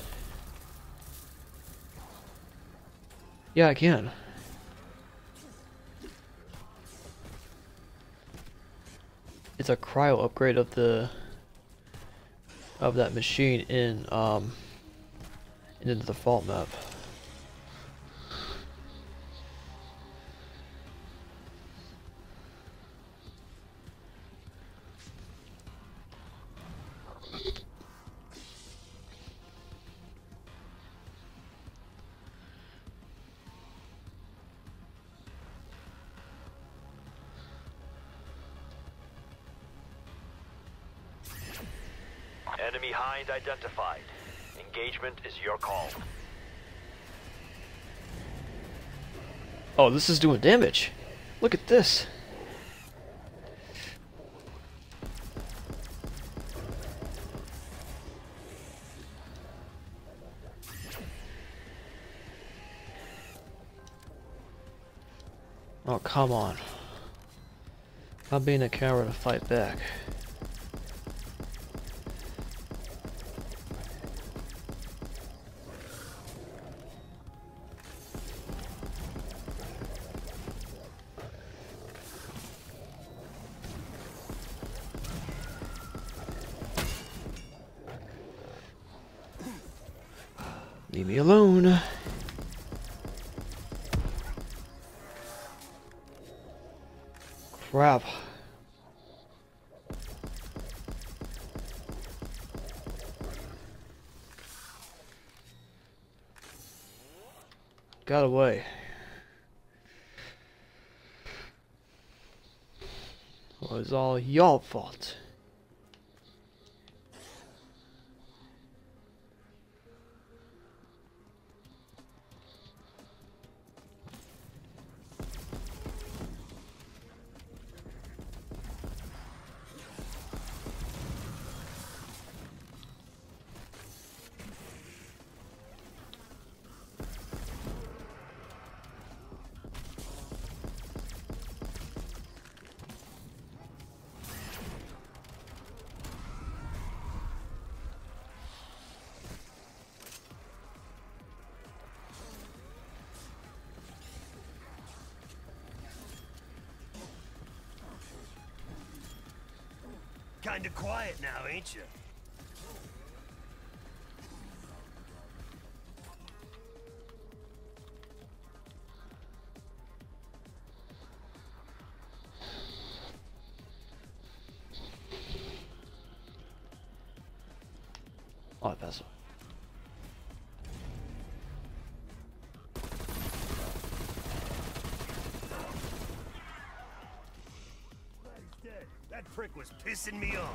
Yeah, I can. It's a cryo upgrade of the of that machine in um into the default map. Enemy Hind identified. Engagement is your call. Oh, this is doing damage. Look at this. Oh, come on. I'm being a coward to fight back. Leave me alone. Crap. Got away. It was all y'all fault. Kinda quiet now, ain't you? Oh, that's That prick was pissing me off.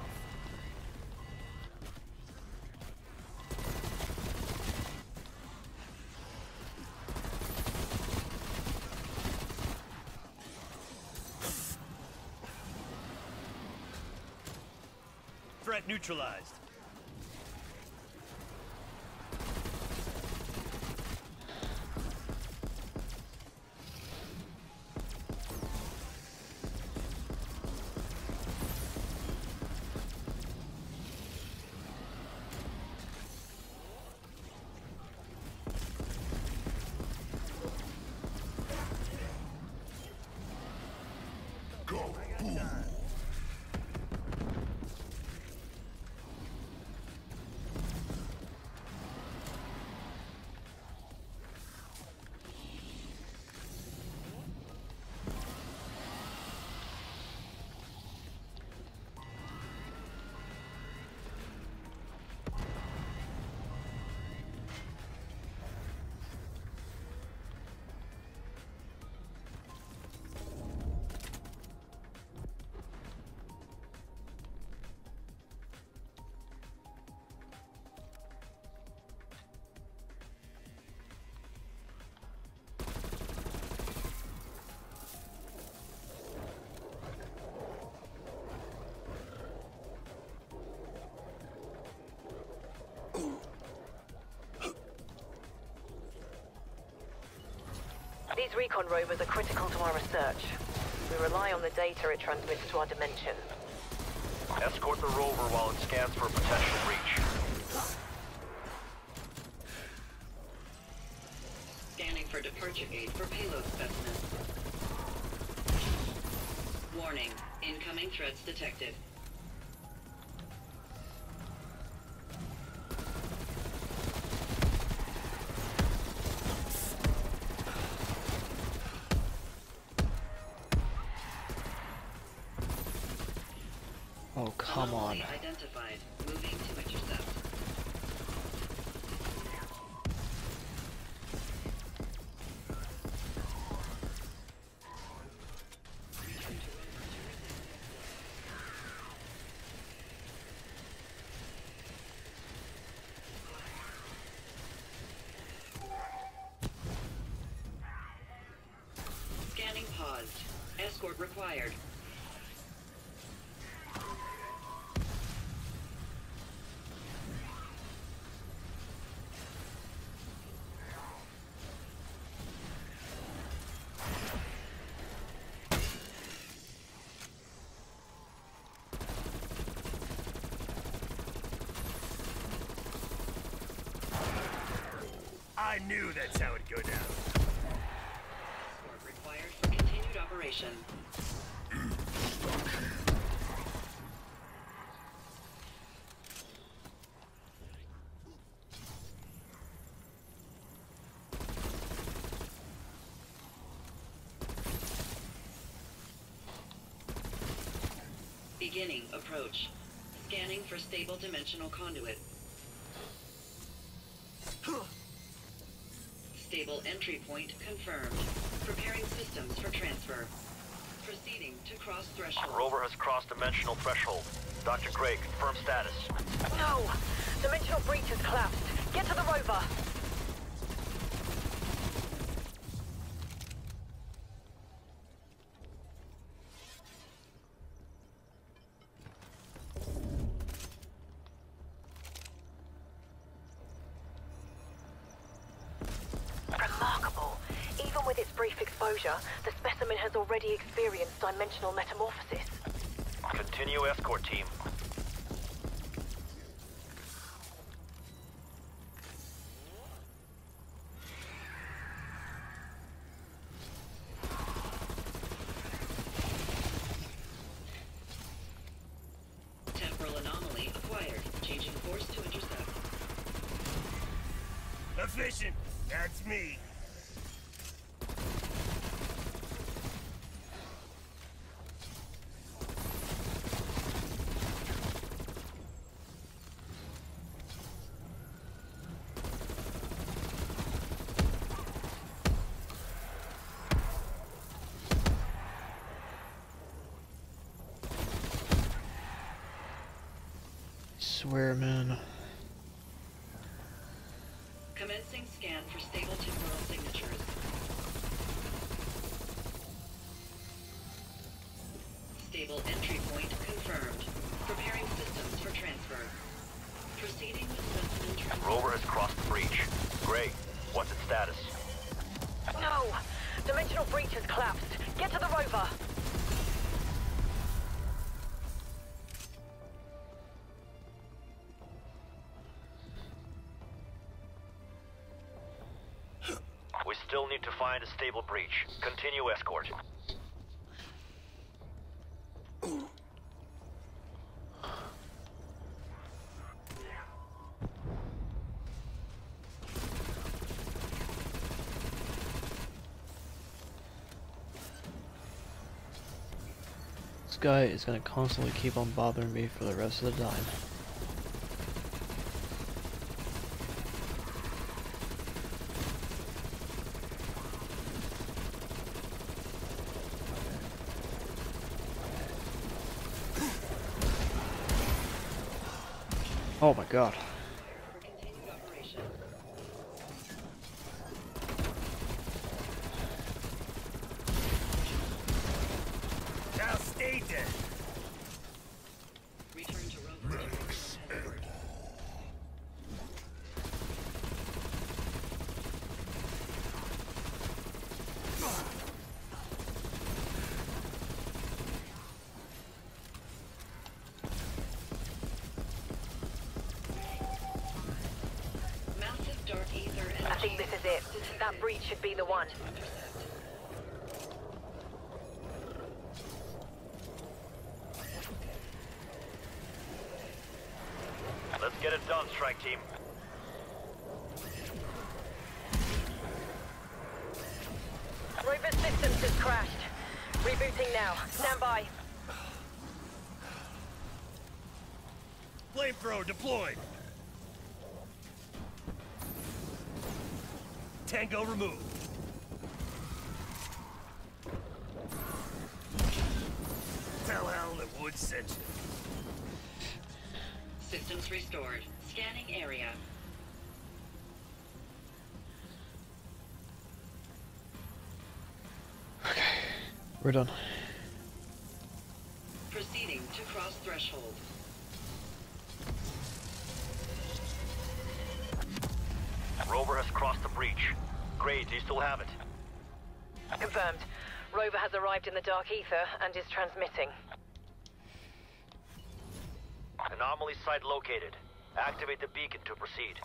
Threat neutralized. These recon rovers are critical to our research. We rely on the data it transmits to our dimension. Escort the rover while it scans for a potential breach. Scanning for departure gate for payload specimens. Warning, incoming threats detected. Oh, come on. Identified. Moving to intercept. Scanning paused. Escort required. I knew that's how it'd go down. Escort required for continued operation. Beginning approach. Scanning for stable dimensional conduit. Stable entry point confirmed. Preparing systems for transfer. Proceeding to cross threshold. Rover has crossed dimensional threshold. Doctor Gray, confirm status. No! Dimensional breach has collapsed. Get to the rover! Remarkable. Even with its brief exposure, the specimen has already experienced dimensional metamorphosis. Continue escort team. Temporal anomaly acquired. Changing course to intercept. Efficient. That's me. Swear, man. Commencing scan for stable temporal signatures. Stable entry point confirmed. Preparing systems for transfer. Proceeding with specimen transfer. Rover has crossed the breach. Gray, what's its status? No! Dimensional breach has collapsed. Get to the rover! We still need to find a stable breach. Continue escort. This guy is gonna constantly keep on bothering me for the rest of the time. Oh my god. For continued operation. Now stay dead. Return to rover. This is it. That breach should be the one. Let's get it done, strike team. Rover systems has crashed. Rebooting now. Stand by. Flamethrower deployed. Tango removed. Tell Alan that Woods sent you. Systems restored. Scanning area. Okay, we're done. Proceeding to cross threshold. Rover has crossed the breach. Great, do you still have it? Confirmed. Rover has arrived in the dark ether and is transmitting. Anomaly site located. Activate the beacon to proceed.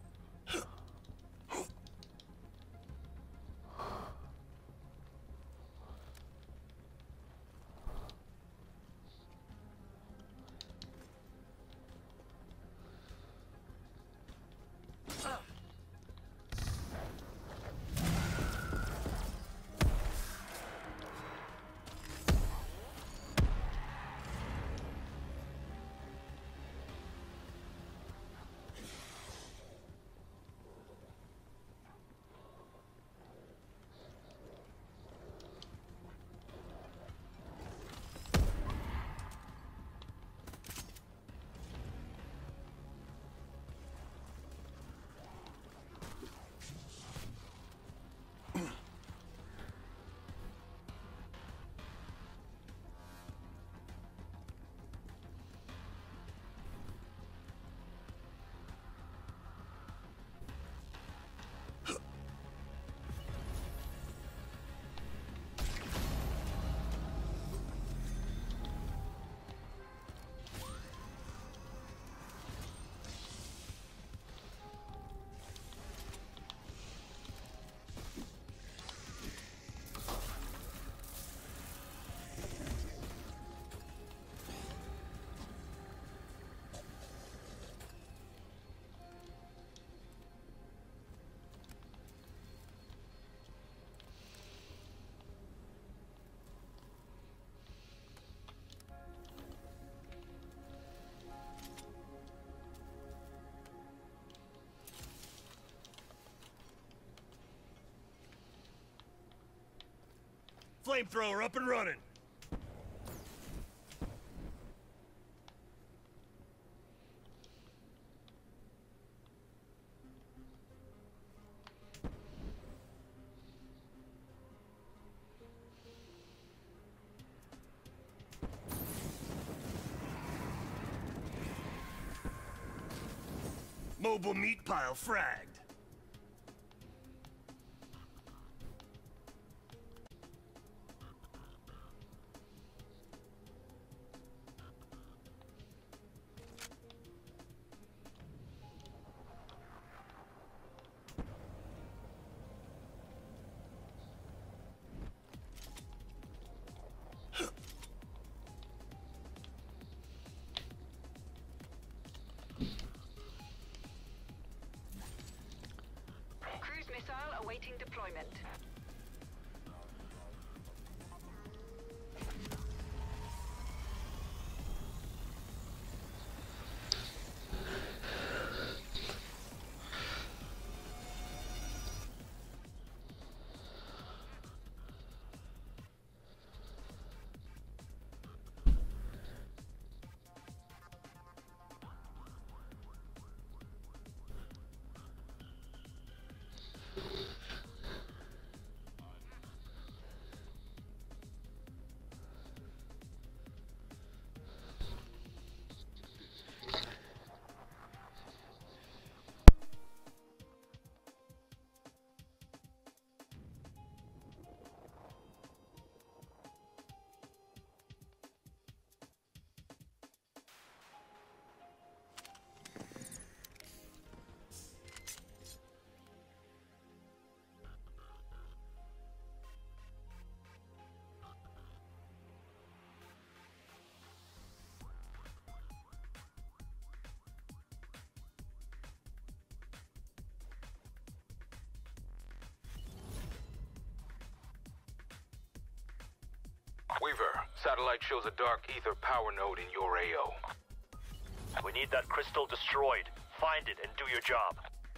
Flamethrower up and running. Mobile meat pile fragged. Cruise missile awaiting deployment. Weaver, satellite shows a dark ether power node in your A O. We need that crystal destroyed. Find it and do your job.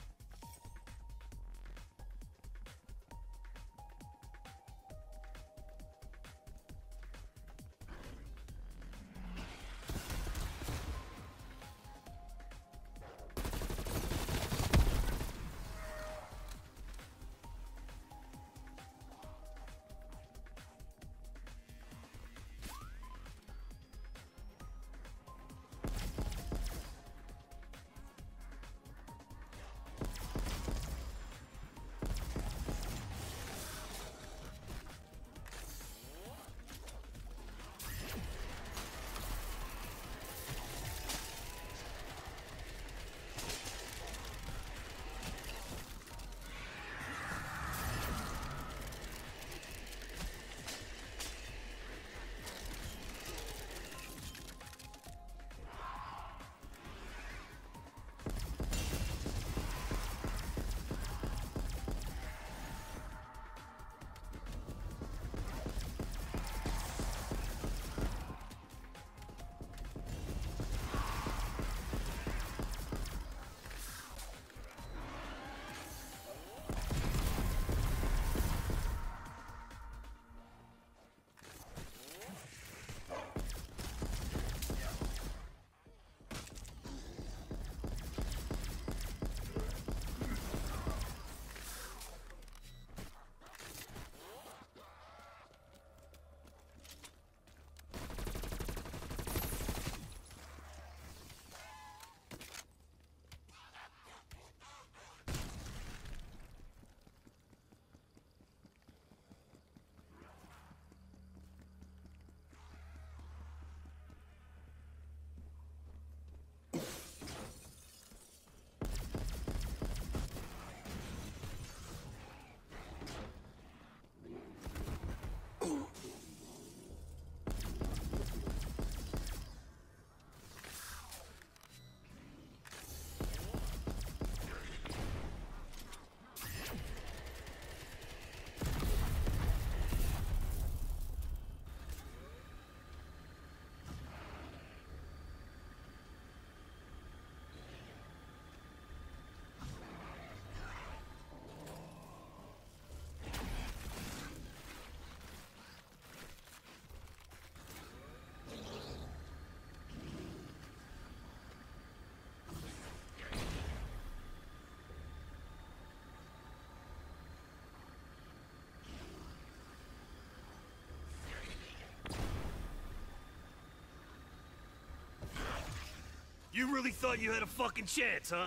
You really thought you had a fucking chance, huh?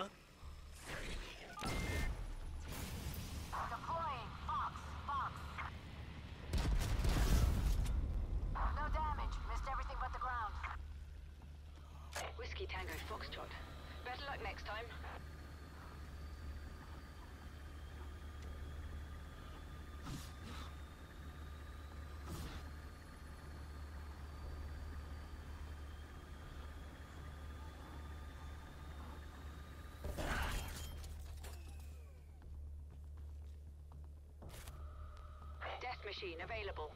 Deploying. Fox. Fox. No damage. Missed everything but the ground. Whiskey Tango Foxtrot. Better luck next time. Death machine available.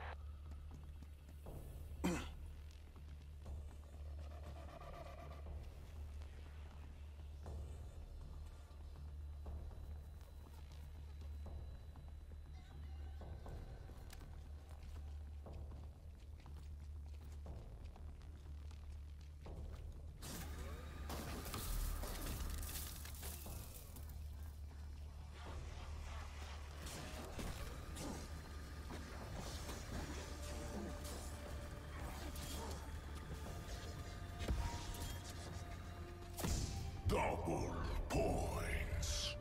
Double points.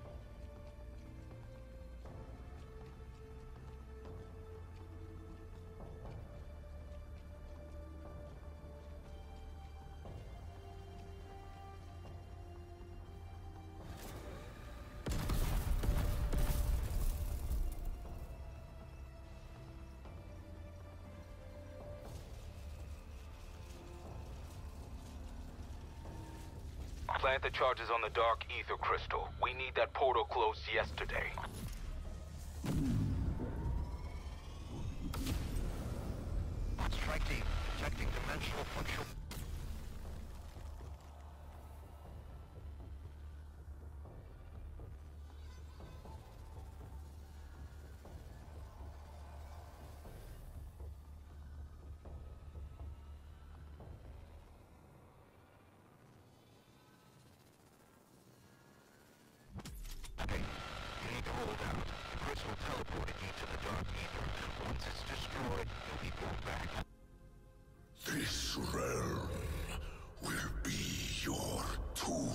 Plant the charges on the dark ether crystal. We need that portal closed yesterday. Strike detecting dimensional fluctuations. This realm will be your tomb.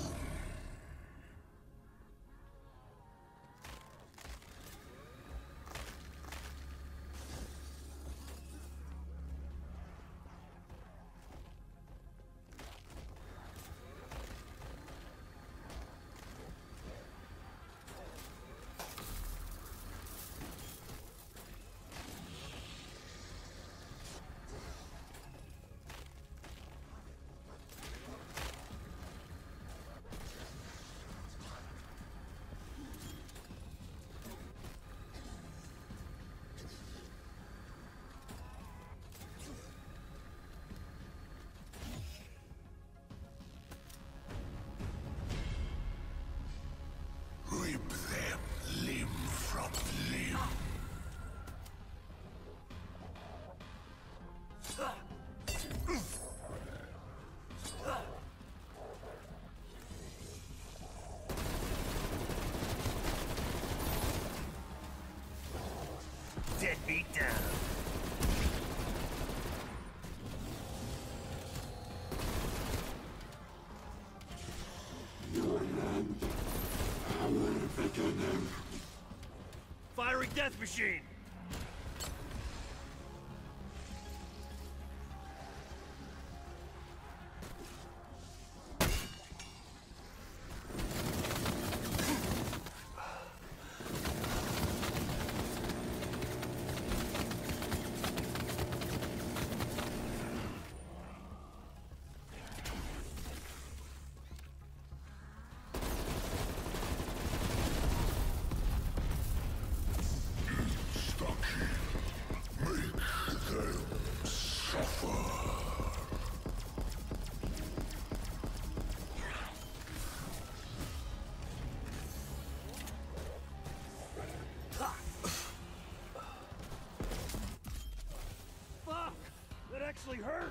Rip them limb from limb. Deadbeat down. Firing death machine! Fuck! That actually hurt!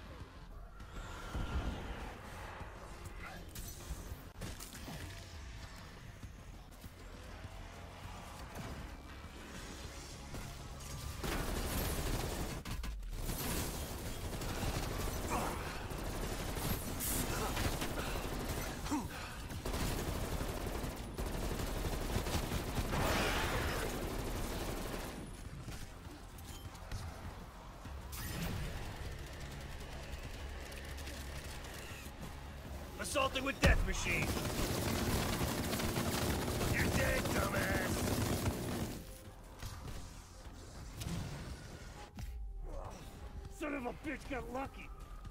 Assaulting with death machine! You're dead, dumbass! Son of a bitch got lucky!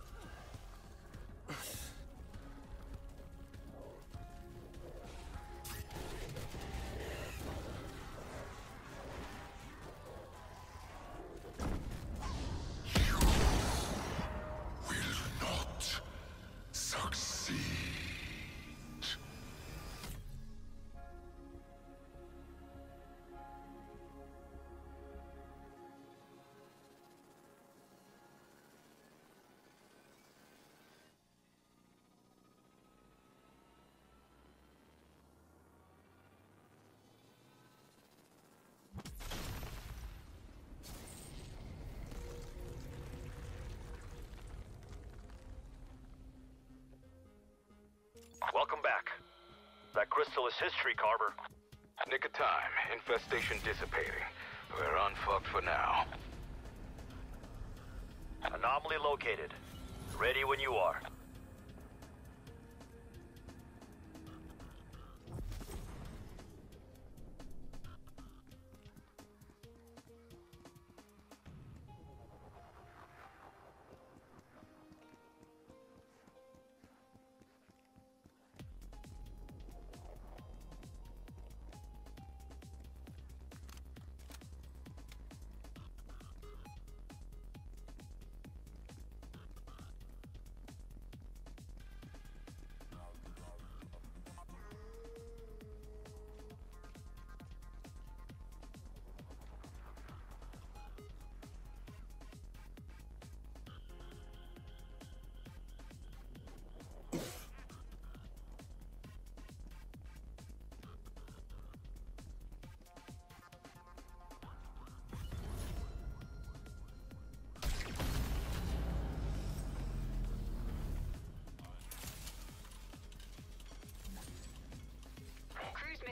Welcome back. That crystal is history, Carver. Nick of time. Infestation dissipating. We're unfucked for now. Anomaly located. Ready when you are.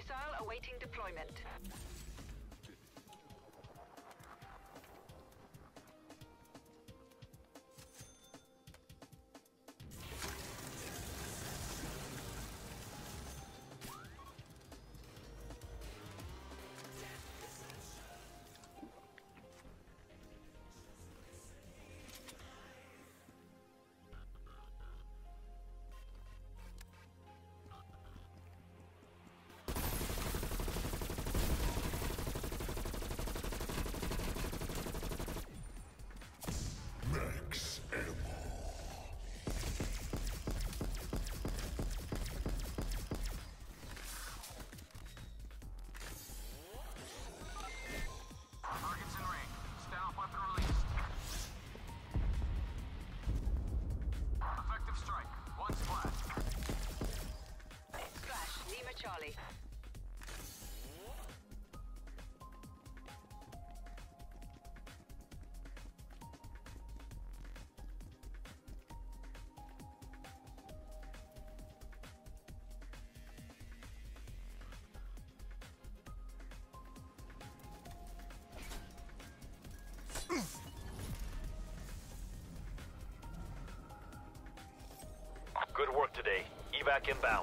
Hostile awaiting deployment. Max ammo. Targets in range. Stealth weapon released. Effective strike. One splash. Splash, Lima Charlie. Good work today. Evac inbound.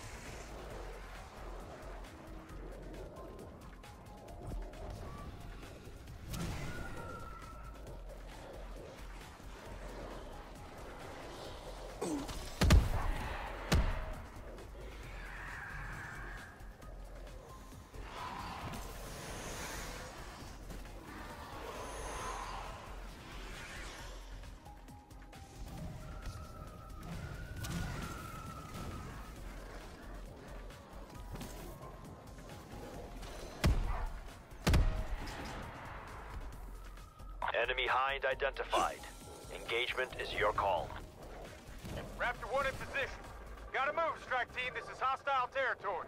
Enemy hind identified. Engagement is your call. Raptor one in position. Gotta move, strike team. This is hostile territory.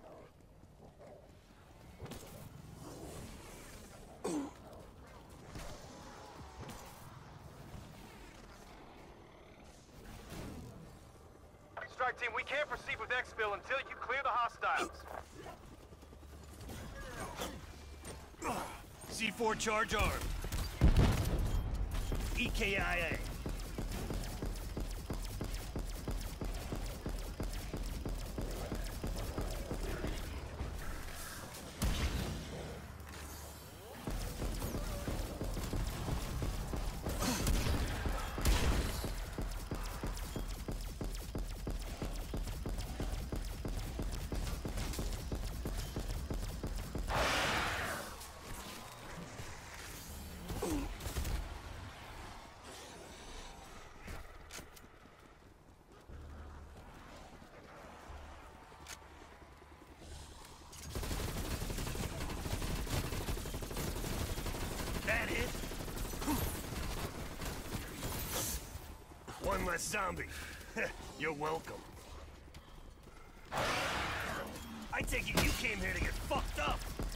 Strike team, we can't proceed with exfil until you clear the hostiles. C four charge armed. E K I A. That it? One less zombie. You're welcome. I take it you came here to get fucked up.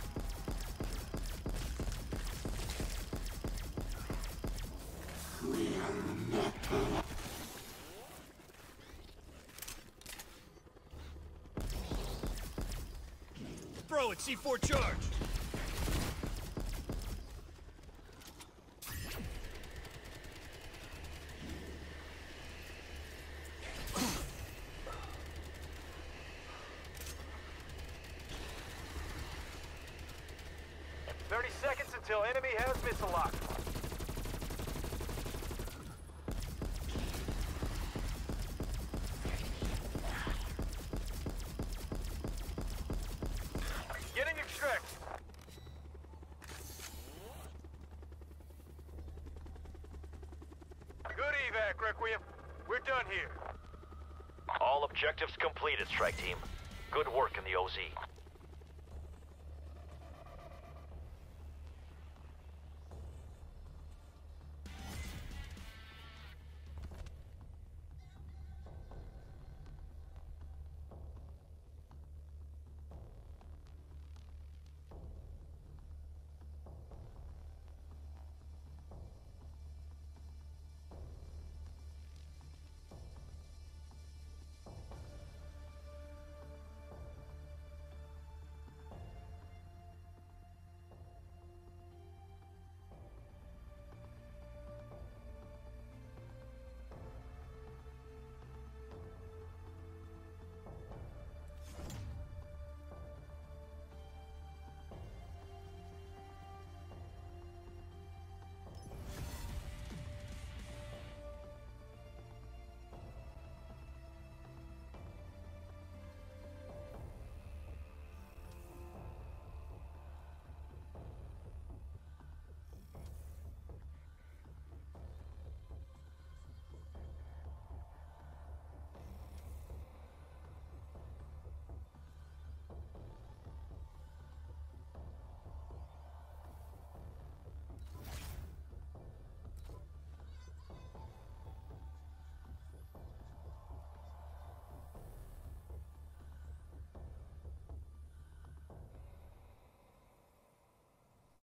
Throw it, C four charge. thirty seconds until enemy has missile lock. Getting extracted. Good evac, Requiem. We're done here. All objectives completed, strike team. Good work in the O Z.